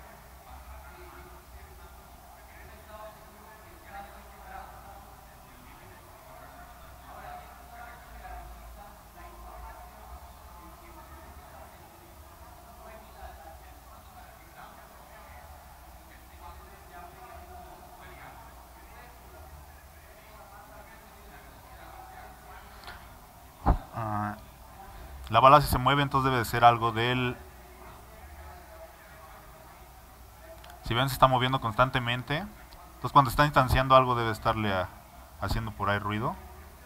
S2: Ah, la bala si se mueve, entonces debe de ser algo del... Si ven, se está moviendo constantemente. Entonces cuando está instanciando algo debe estarle a, haciendo por ahí ruido.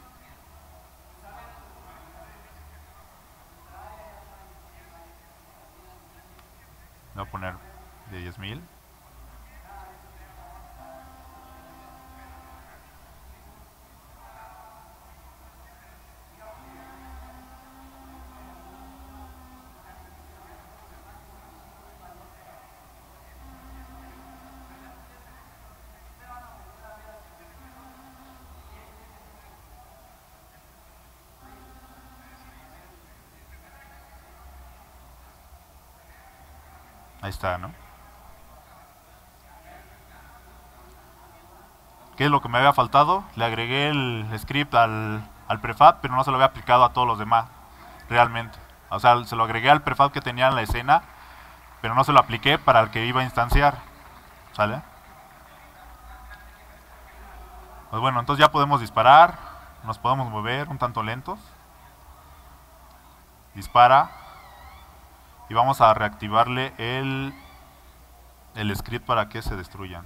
S2: Voy a poner de diez mil. Ahí está, ¿no? ¿Qué es lo que me había faltado? Le agregué el script al, al prefab, pero no se lo había aplicado a todos los demás, realmente. O sea, se lo agregué al prefab que tenía en la escena, pero no se lo apliqué para el que iba a instanciar. ¿Sale? Pues bueno, entonces ya podemos disparar, nos podemos mover un tanto lentos. Dispara. Y vamos a reactivarle el, el script para que se destruyan.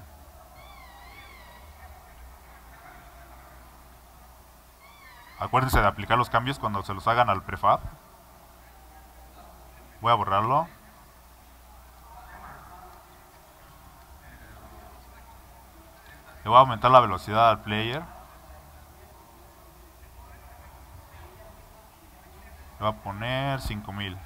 S2: Acuérdense de aplicar los cambios cuando se los hagan al prefab. Voy a borrarlo. Le voy a aumentar la velocidad al player. Le voy a poner cinco mil.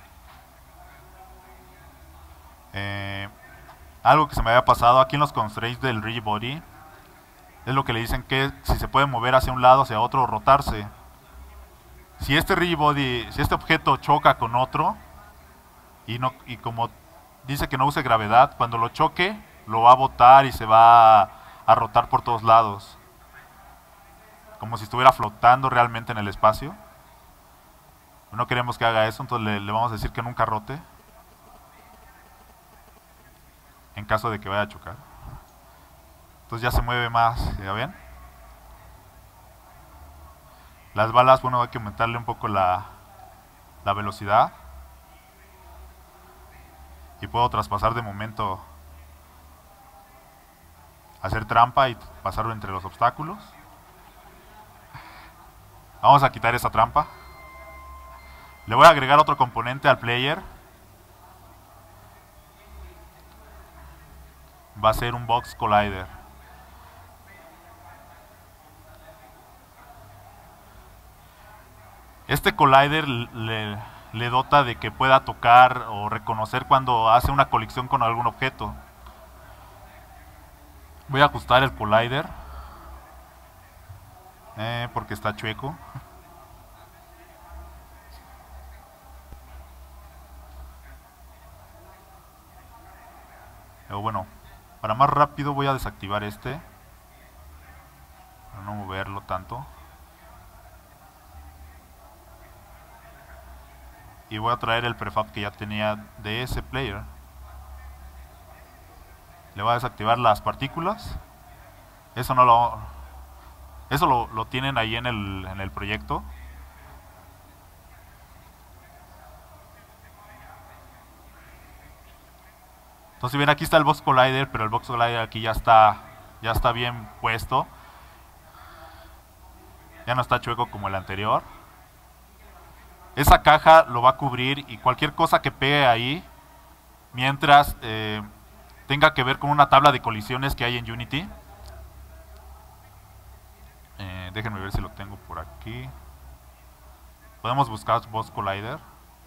S2: Eh, algo que se me había pasado aquí en los constraints del rigid body es lo que le dicen que si se puede mover hacia un lado, hacia otro, o rotarse. Si este rigid body, si este objeto choca con otro y no y como dice que no use gravedad, cuando lo choque lo va a botar y se va a, a rotar por todos lados, como si estuviera flotando realmente en el espacio. No queremos que haga eso, entonces le, le vamos a decir que nunca rote en caso de que vaya a chocar. Entonces ya se mueve más, ¿ya ven? Las balas, bueno, hay que aumentarle un poco la, la velocidad. Y puedo traspasar de momento, hacer trampa y pasarlo entre los obstáculos. Vamos a quitar esa trampa. Le voy a agregar otro componente al player. Va a ser un box collider. Este collider le, le dota de que pueda tocar o reconocer cuando hace una colisión con algún objeto. Voy a ajustar el collider eh, porque está chueco. Pero bueno, para más rápido voy a desactivar este para no moverlo tanto. y voy a traer el prefab que ya tenía de ese player. Le voy a desactivar las partículas. Eso no lo, eso lo, lo tienen ahí en el, en el proyecto. Entonces, si ven, aquí está el Box Collider, pero el Box Collider aquí ya está, ya está bien puesto. Ya no está chueco como el anterior. Esa caja lo va a cubrir y cualquier cosa que pegue ahí, mientras eh, tenga que ver con una tabla de colisiones que hay en Unity. Eh, déjenme ver si lo tengo por aquí. Podemos buscar Box Collider.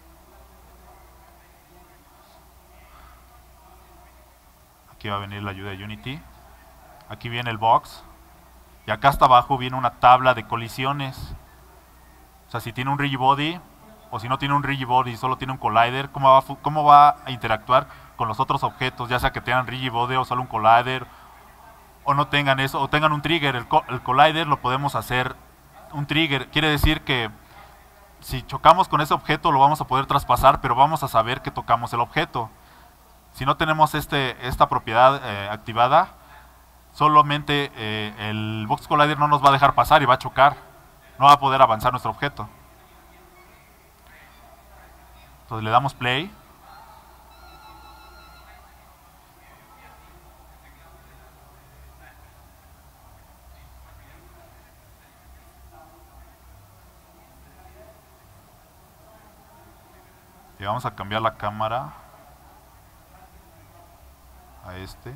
S2: Aquí va a venir la ayuda de Unity. Aquí viene el box. Y acá hasta abajo viene una tabla de colisiones. O sea, si tiene un rigid body o si no tiene un rigid body y solo tiene un collider, ¿cómo va, a cómo va a interactuar con los otros objetos? Ya sea que tengan rigid body o solo un collider, o no tengan eso, o tengan un trigger. El, co el collider lo podemos hacer un trigger. Quiere decir que si chocamos con ese objeto lo vamos a poder traspasar, pero vamos a saber que tocamos el objeto. Si no tenemos este, esta propiedad eh, activada, solamente eh, el Box Collider no nos va a dejar pasar y va a chocar. No va a poder avanzar nuestro objeto. Entonces le damos play. Y vamos a cambiar la cámara a este.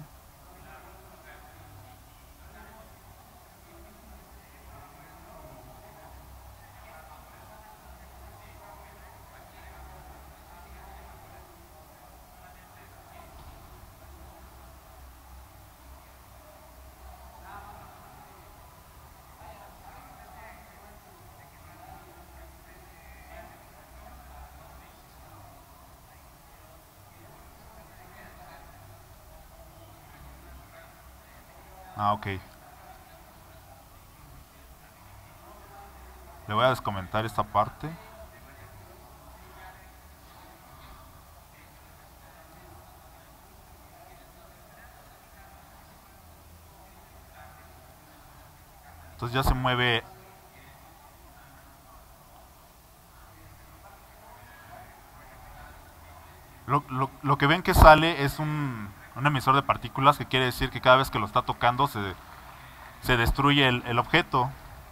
S2: Ah, ok. Le voy a descomentar esta parte. Entonces ya se mueve. Lo, lo, lo que ven que sale es un, un emisor de partículas, que quiere decir que cada vez que lo está tocando se, se destruye el, el objeto.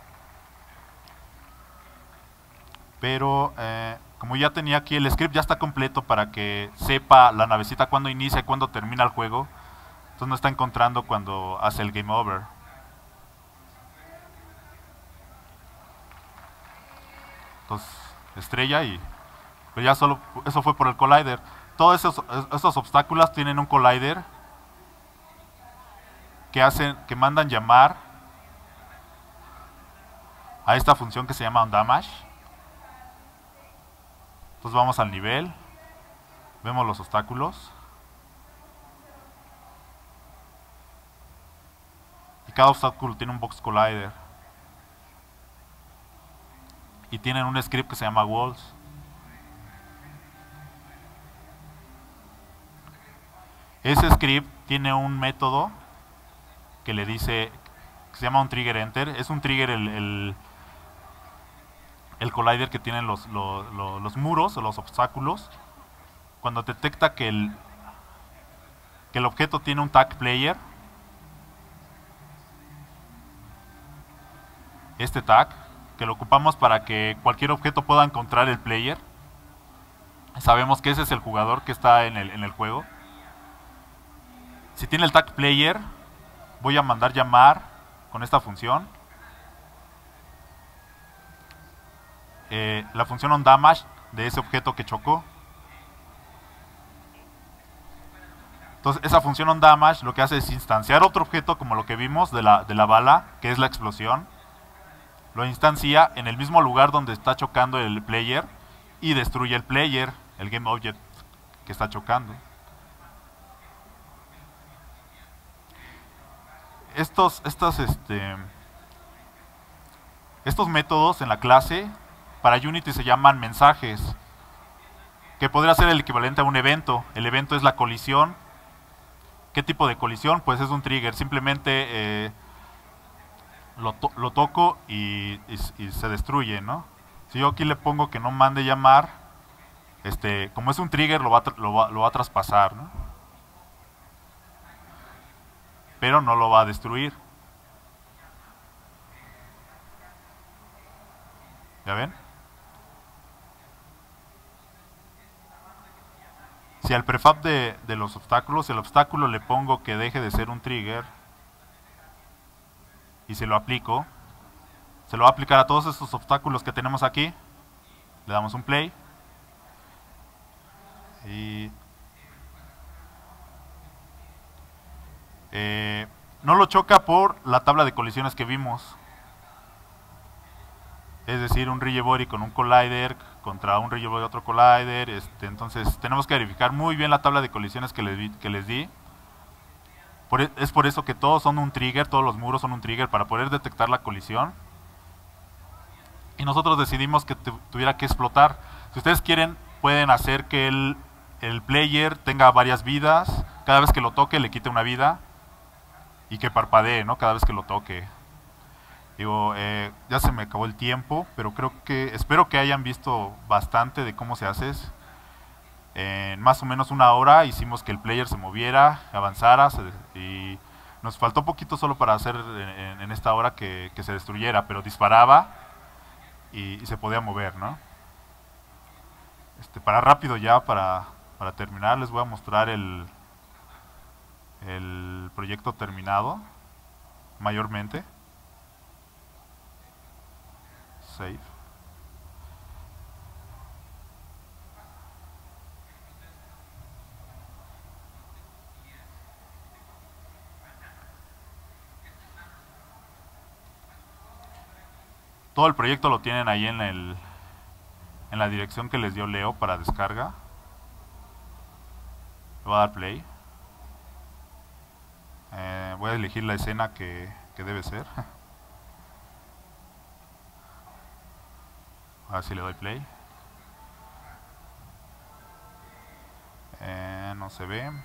S2: Pero eh, como ya tenía aquí el script, ya está completo para que sepa la navecita cuándo inicia y cuándo termina el juego. Entonces no está encontrando cuando hace el game over. Entonces estrella y pues ya solo eso fue por el collider. Todos esos, esos obstáculos tienen un collider que hacen, que mandan llamar a esta función que se llama onDamage. Entonces vamos al nivel, vemos los obstáculos y cada obstáculo tiene un box collider y tienen un script que se llama walls. Ese script tiene un método que le dice, que se llama un trigger enter. Es un trigger el, el, el collider que tienen los, los, los, los muros o los obstáculos. Cuando detecta que el, que el objeto tiene un tag player, este tag, que lo ocupamos para que cualquier objeto pueda encontrar el player. Sabemos que ese es el jugador que está en el, en el juego. Si tiene el tag player, voy a mandar llamar con esta función eh, la función onDamage de ese objeto que chocó. Entonces esa función onDamage lo que hace es instanciar otro objeto como lo que vimos de la, de la bala, que es la explosión. Lo instancia en el mismo lugar donde está chocando el player y destruye el player, el game object que está chocando. Estos, estos, este, estos métodos en la clase para Unity se llaman mensajes. que podría ser el equivalente a un evento. El evento es la colisión. ¿Qué tipo de colisión? Pues es un trigger. Simplemente eh, lo, to lo toco y, y, y se destruye, ¿no? Si yo aquí le pongo que no mande llamar, este, como es un trigger, lo va a, lo va, lo va a traspasar, ¿no? Pero no lo va a destruir. ¿Ya ven? Si al prefab de, de los obstáculos, el obstáculo le pongo que deje de ser un trigger y se lo aplico, se lo va a aplicar a todos estos obstáculos que tenemos aquí. Le damos un play y eh, no lo choca por la tabla de colisiones que vimos. Es decir, un rigid body con un collider contra un rigid body y otro collider. Este, entonces tenemos que verificar muy bien la tabla de colisiones que les, vi, que les di. Por, es por eso que todos son un trigger, todos los muros son un trigger para poder detectar la colisión. Y nosotros decidimos que tuviera que explotar. Si ustedes quieren, pueden hacer que el, el player tenga varias vidas. Cada vez que lo toque le quite una vida. Y que parpadee, ¿no? Cada vez que lo toque. Digo, eh, ya se me acabó el tiempo, pero creo que, espero que hayan visto bastante de cómo se hace. En más o menos una hora hicimos que el player se moviera, avanzara, se, y nos faltó poquito solo para hacer en, en esta hora que, que se destruyera, pero disparaba y, y se podía mover, ¿no? Este, para rápido ya, para, para terminar, les voy a mostrar el, el proyecto terminado, mayormente. Save. Todo el proyecto lo tienen ahí en el en la dirección que les dio Leo para descarga. Le voy a dar play. Eh, voy a elegir la escena que, que debe ser. A ver si le doy play. Eh, no se ve.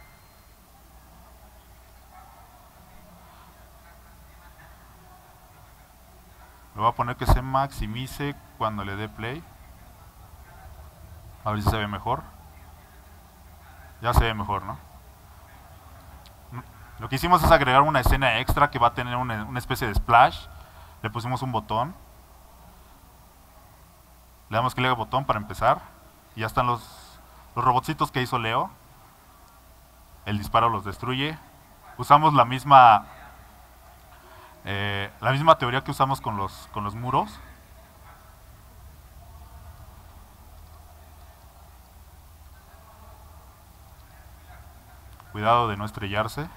S2: Le voy a poner que se maximice cuando le dé play. A ver si se ve mejor. Ya se ve mejor, ¿no? Lo que hicimos es agregar una escena extra que va a tener una, una especie de splash. Le pusimos un botón. Le damos clic al botón para empezar. Y ya están los, los robotcitos que hizo Leo. El disparo los destruye. Usamos la misma eh, la misma teoría que usamos con los, con los muros. Cuidado de no estrellarse.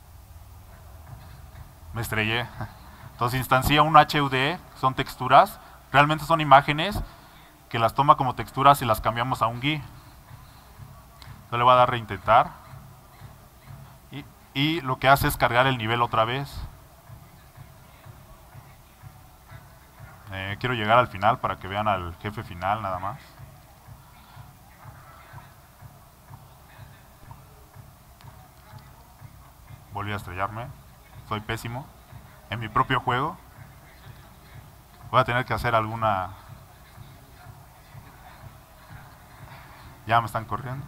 S2: Me estrellé. Entonces instancia un H U D, son texturas. Realmente son imágenes que las toma como texturas y las cambiamos a un G U I. Entonces le voy a dar reintentar. Y, y lo que hace es cargar el nivel otra vez. Eh, quiero llegar al final para que vean al jefe final nada más. Volví a estrellarme. Soy pésimo en mi propio juego. Voy a tener que hacer alguna... Ya me están corriendo.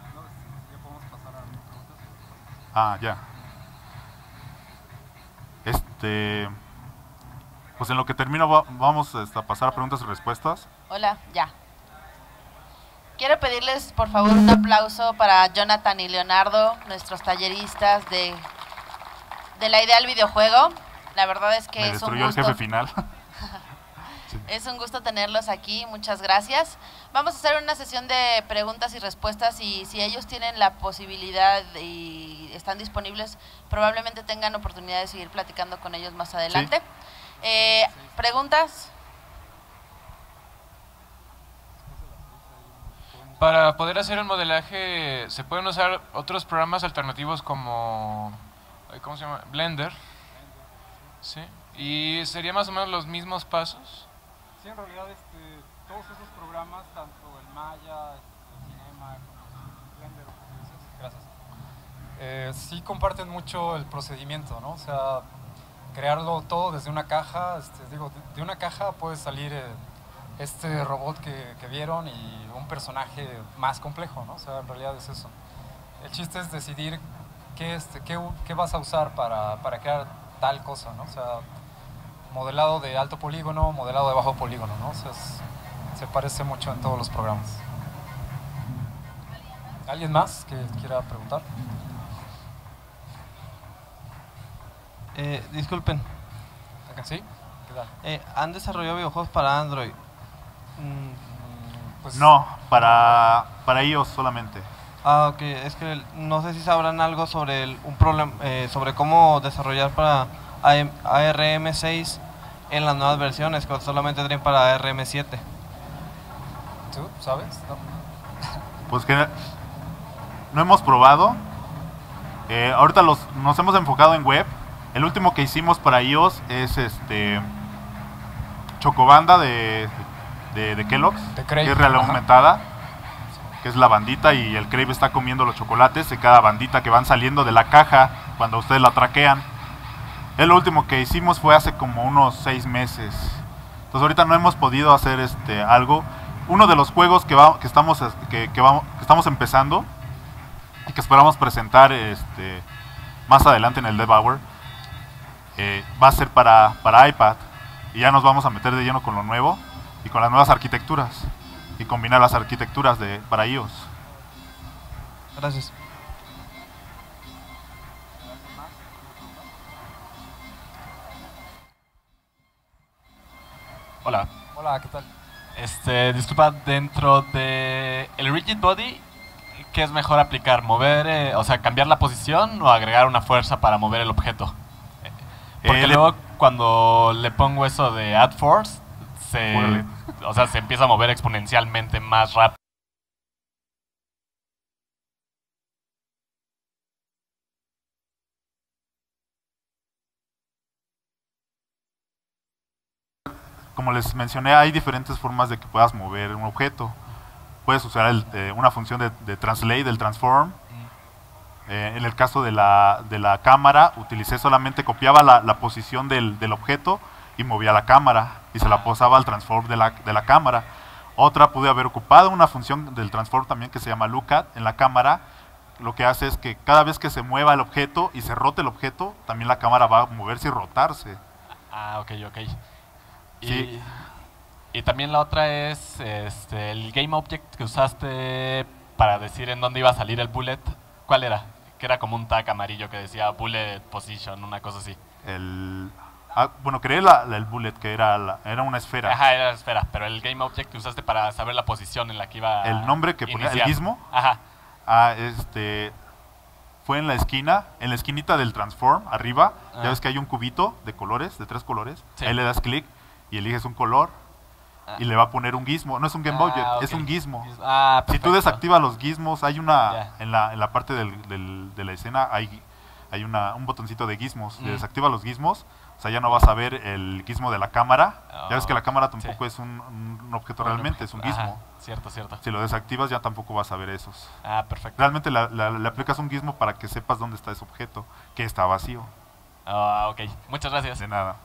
S2: Ah, ya. Este... Pues en lo que termino va, vamos a pasar a preguntas y respuestas.
S5: Hola, ya. Quiero pedirles por favor un aplauso para Jonathan y Leonardo, nuestros talleristas de, de la idea del videojuego. La verdad es que
S2: Me
S5: es un
S2: destruyó
S5: gusto.
S2: el jefe final. Sí.
S5: Es un gusto tenerlos aquí, muchas gracias. Vamos a hacer una sesión de preguntas y respuestas y si ellos tienen la posibilidad y están disponibles, probablemente tengan oportunidad de seguir platicando con ellos más adelante.
S2: Sí.
S5: Eh, ¿Preguntas?
S8: Para poder hacer el modelaje, ¿se pueden usar otros programas alternativos como, ¿cómo se llama? Blender. Sí. ¿Y sería más o menos los mismos pasos?
S7: Sí, en realidad este, todos esos programas, tanto el Maya, el Cinema,
S1: Eh, sí comparten mucho el procedimiento, ¿no? O sea, crearlo todo desde una caja, este, digo, de, de una caja puede salir eh, este robot que, que vieron y un personaje más complejo, ¿no? O sea, en realidad es eso. El chiste es decidir qué, este, qué, qué vas a usar para, para crear tal cosa, ¿no? O sea, modelado de alto polígono, modelado de bajo polígono, ¿no? O sea, es, se parece mucho en todos los programas. ¿Alguien más que quiera preguntar?
S6: Eh, disculpen,
S1: ¿Sí? ¿Qué tal?
S6: eh, ¿han desarrollado videojuegos para Android?
S1: Mm, pues,
S2: No, para, para iOS solamente.
S6: Ah, ok, es que no sé si sabrán algo sobre el, un problema, eh, sobre cómo desarrollar para A R M seis en las nuevas versiones, que solamente traen para A R M siete.
S1: ¿Tú sabes? No.
S2: Pues que no hemos probado. Eh, ahorita los, nos hemos enfocado en web. El último que hicimos para iOS es este Chocobanda de, de, de Kellogg's,
S1: De Crave,
S2: que es realidad
S1: ajá.
S2: aumentada, que es la bandita y el Crave está comiendo los chocolates de cada bandita que van saliendo de la caja cuando ustedes la traquean. El último que hicimos fue hace como unos seis meses. Entonces ahorita no hemos podido hacer este algo. Uno de los juegos que, va, que, estamos, que, que, vamos, que estamos empezando y que esperamos presentar este, más adelante en el Devour, eh, va a ser para, para iPad. Y ya nos vamos a meter de lleno con lo nuevo y con las nuevas arquitecturas. Y combinar las arquitecturas de, para iOS.
S6: Gracias.
S9: Hola.
S1: Hola, ¿qué tal?
S9: Este, disculpa, dentro de el rigid body, ¿qué es mejor aplicar? ¿Mover, eh, o sea, cambiar la posición o agregar una fuerza para mover el objeto? Porque
S2: Eh,
S9: luego cuando le pongo eso de add force, se,
S2: Órale.
S9: o sea, se empieza a mover exponencialmente más rápido.
S2: Como les mencioné, hay diferentes formas de que puedas mover un objeto. Puedes usar el, eh, una función de, de translate, del transform. Eh, en el caso de la, de la cámara, utilicé solamente, copiaba la, la posición del, del objeto y movía la cámara y se la posaba al transform de la, de la cámara. Otra, pude haber ocupado una función del transform también que se llama lookat en la cámara. Lo que hace es que cada vez que se mueva el objeto y se rote el objeto, también la cámara va a moverse y rotarse.
S9: Ah, ok, ok. Y,
S2: Sí.
S9: y también la otra es este, el game object que usaste para decir en dónde iba a salir el bullet. ¿Cuál era? Que era como un tag amarillo que decía bullet position, una cosa así.
S2: El, ah, bueno, creé la, la- el bullet, que era, la- era una esfera.
S9: Ajá, era la esfera, pero el game object que usaste para saber la posición en la que iba a
S2: El nombre que ponía, el
S9: iniciar.
S2: gizmo.
S9: Ajá.
S2: Ah, este, fue en la esquina, en la esquinita del transform, arriba.
S9: Ah.
S2: Ya ves que hay un cubito de colores, de tres colores.
S9: Sí.
S2: Ahí le das clic y eliges un color
S9: Ah.
S2: y le va a poner un gizmo. No es un game
S9: Ah,
S2: object,
S9: ok.
S2: es un gizmo.
S9: Ah,
S2: Si tú
S9: perfecto.
S2: desactivas los gizmos, hay una,
S9: Ya.
S2: en la, en la parte del, del- de la escena, hay, hay una, un botoncito de gizmos. Si
S9: Mm.
S2: desactivas los gizmos, o sea, ya no vas a ver el gizmo de la cámara. Ya ves que la cámara tampoco
S9: Sí.
S2: es un, un objeto
S9: Bueno,
S2: realmente, es un
S9: ajá,
S2: gizmo.
S9: cierto, cierto.
S2: Si lo desactivas, ya tampoco vas a ver esos.
S9: Ah, perfecto.
S2: Realmente la- la- le aplicas un gizmo para que sepas dónde está ese objeto, que está vacío.
S9: Ah, ok. Muchas gracias.
S2: De nada.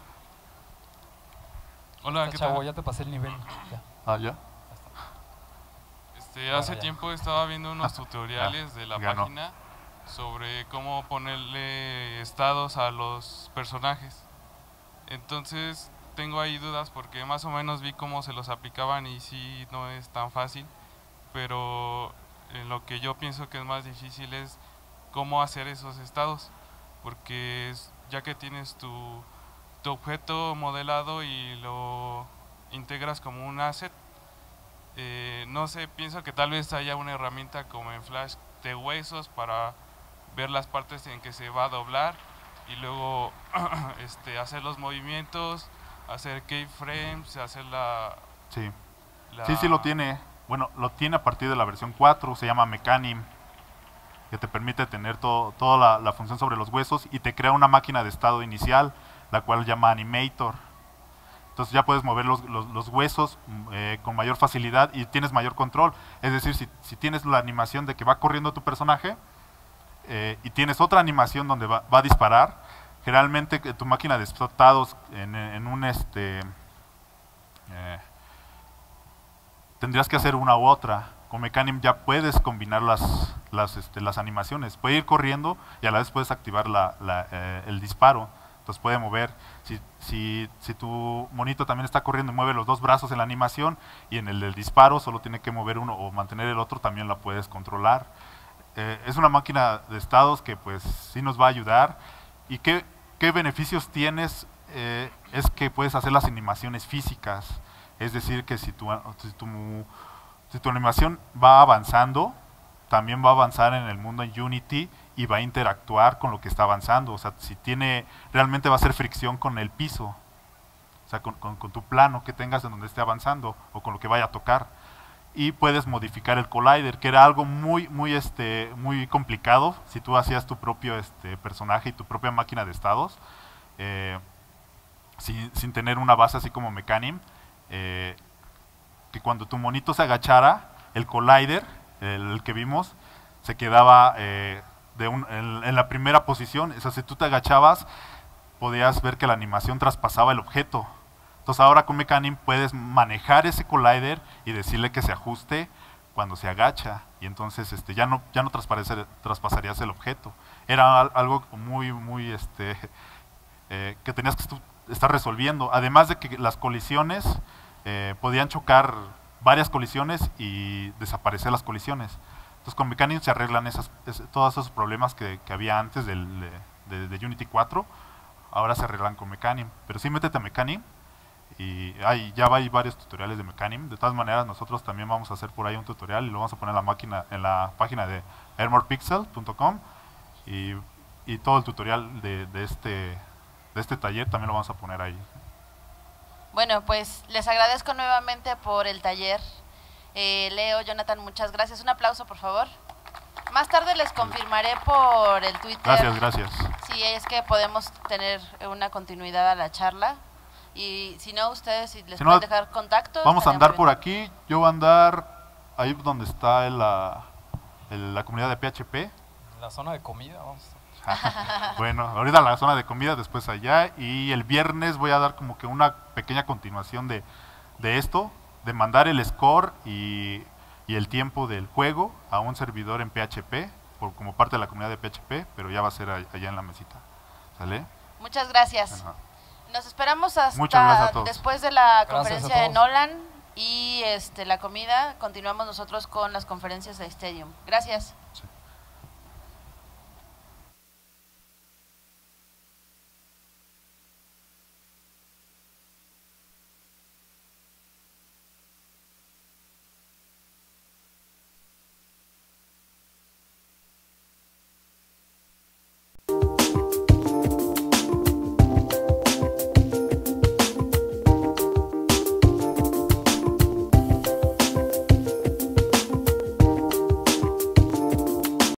S10: Hola,
S1: Está,
S10: ¿qué
S1: chavo,
S10: tal?
S1: ya te pasé el nivel. Ya.
S2: Ah, ¿ya?
S10: Este, hace
S1: Ah, ya.
S10: tiempo estaba viendo unos
S2: Ah,
S10: tutoriales de la
S2: ya no.
S10: página sobre cómo ponerle estados a los personajes. Entonces tengo ahí dudas porque más o menos vi cómo se los aplicaban y sí no es tan fácil, pero en lo que yo pienso que es más difícil es cómo hacer esos estados, porque es- ya que tienes tu, tu objeto modelado y lo integras como un asset, eh, no sé, pienso que tal vez haya una herramienta como en Flash de huesos para ver las partes en que se va a doblar y luego este, hacer los movimientos, hacer keyframes, hacer la,
S2: Sí.
S10: la-
S2: Sí, sí lo tiene. Bueno, lo tiene a partir de la versión cuatro, se llama Mecanim, que te permite tener todo, toda la, la función sobre los huesos y te crea una máquina de estado inicial, la cual llama Animator. Entonces ya puedes mover los, los- los huesos mm, eh, con mayor facilidad y tienes mayor control. Es decir, si, si tienes la animación de que va corriendo tu personaje, eh, y tienes otra animación donde va, va a disparar, generalmente tu máquina de estados en, en un este eh, tendrías que hacer una u otra. Con Mecanim ya puedes combinar las, las, este, las animaciones, puede ir corriendo y a la vez puedes activar la, la, eh, el disparo. Entonces puede mover, si, si, si tu monito también está corriendo y mueve los dos brazos en la animación, y en el del disparo solo tiene que mover uno o mantener el otro, también la puedes controlar. Eh, es una máquina de estados que pues sí nos va a ayudar. ¿Y qué, qué beneficios tienes? Eh, es que puedes hacer las animaciones físicas, es decir, que si tu, si tu, si tu animación va avanzando, también va a avanzar en el mundo en Unity y va a interactuar con lo que está avanzando. O sea, si tiene, realmente va a hacer fricción con el piso, o sea, con, con, con tu plano que tengas en donde esté avanzando o con lo que vaya a tocar. Y puedes modificar el collider, que era algo muy muy este muy complicado si tú hacías tu propio este personaje y tu propia máquina de estados, eh, sin, sin tener una base así como Mecanim, eh, que cuando tu monito se agachara, el collider, el, el que vimos, se quedaba eh, de un, en, en la primera posición. O sea, si tú te agachabas, podías ver que la animación traspasaba el objeto. Entonces ahora con Mecanim puedes manejar ese collider y decirle que se ajuste cuando se agacha, y entonces este ya no ya no traspasarías el objeto. Era al, algo muy muy este eh, que tenías que estar resolviendo, además de que las colisiones eh, podían chocar varias colisiones y desaparecer las colisiones. Entonces con Mecanim se arreglan esas, es, todos esos problemas que, que había antes del, de, de, de Unity cuatro, ahora se arreglan con Mecanim. Pero sí, métete a Mecanim. Y hay, ya hay varios tutoriales de Mecanim. De todas maneras, nosotros también vamos a hacer por ahí un tutorial y lo vamos a poner en la máquina, en la página de armorpixel punto com, y, y todo el tutorial de, de, este, de este taller también lo vamos a poner ahí.
S5: Bueno, pues les agradezco nuevamente por el taller. Eh, Leo, Jonathan, muchas gracias. Un aplauso, por favor. Más tarde les confirmaré por el Twitter.
S2: Gracias, gracias.
S5: Si es que podemos tener una continuidad a la charla. Y si no, ustedes si les
S2: si
S5: pueden
S2: no,
S5: dejar contactos.
S2: Vamos a andar por aquí. Yo voy a andar ahí donde está el, la, el, la comunidad de P H P.
S11: La zona de comida, vamos.
S2: Bueno, ahorita la zona de comida, después allá. Y el viernes voy a dar como que una pequeña continuación de, de esto, de mandar el score y, y el tiempo del juego a un servidor en P H P, por, como parte de la comunidad de P H P, pero ya va a ser allá en la mesita. ¿Sale?
S5: Muchas gracias.
S2: Bueno.
S5: Nos esperamos hasta después de la conferencia de Nolan y este la comida. Continuamos nosotros con las conferencias de Stadium. Gracias.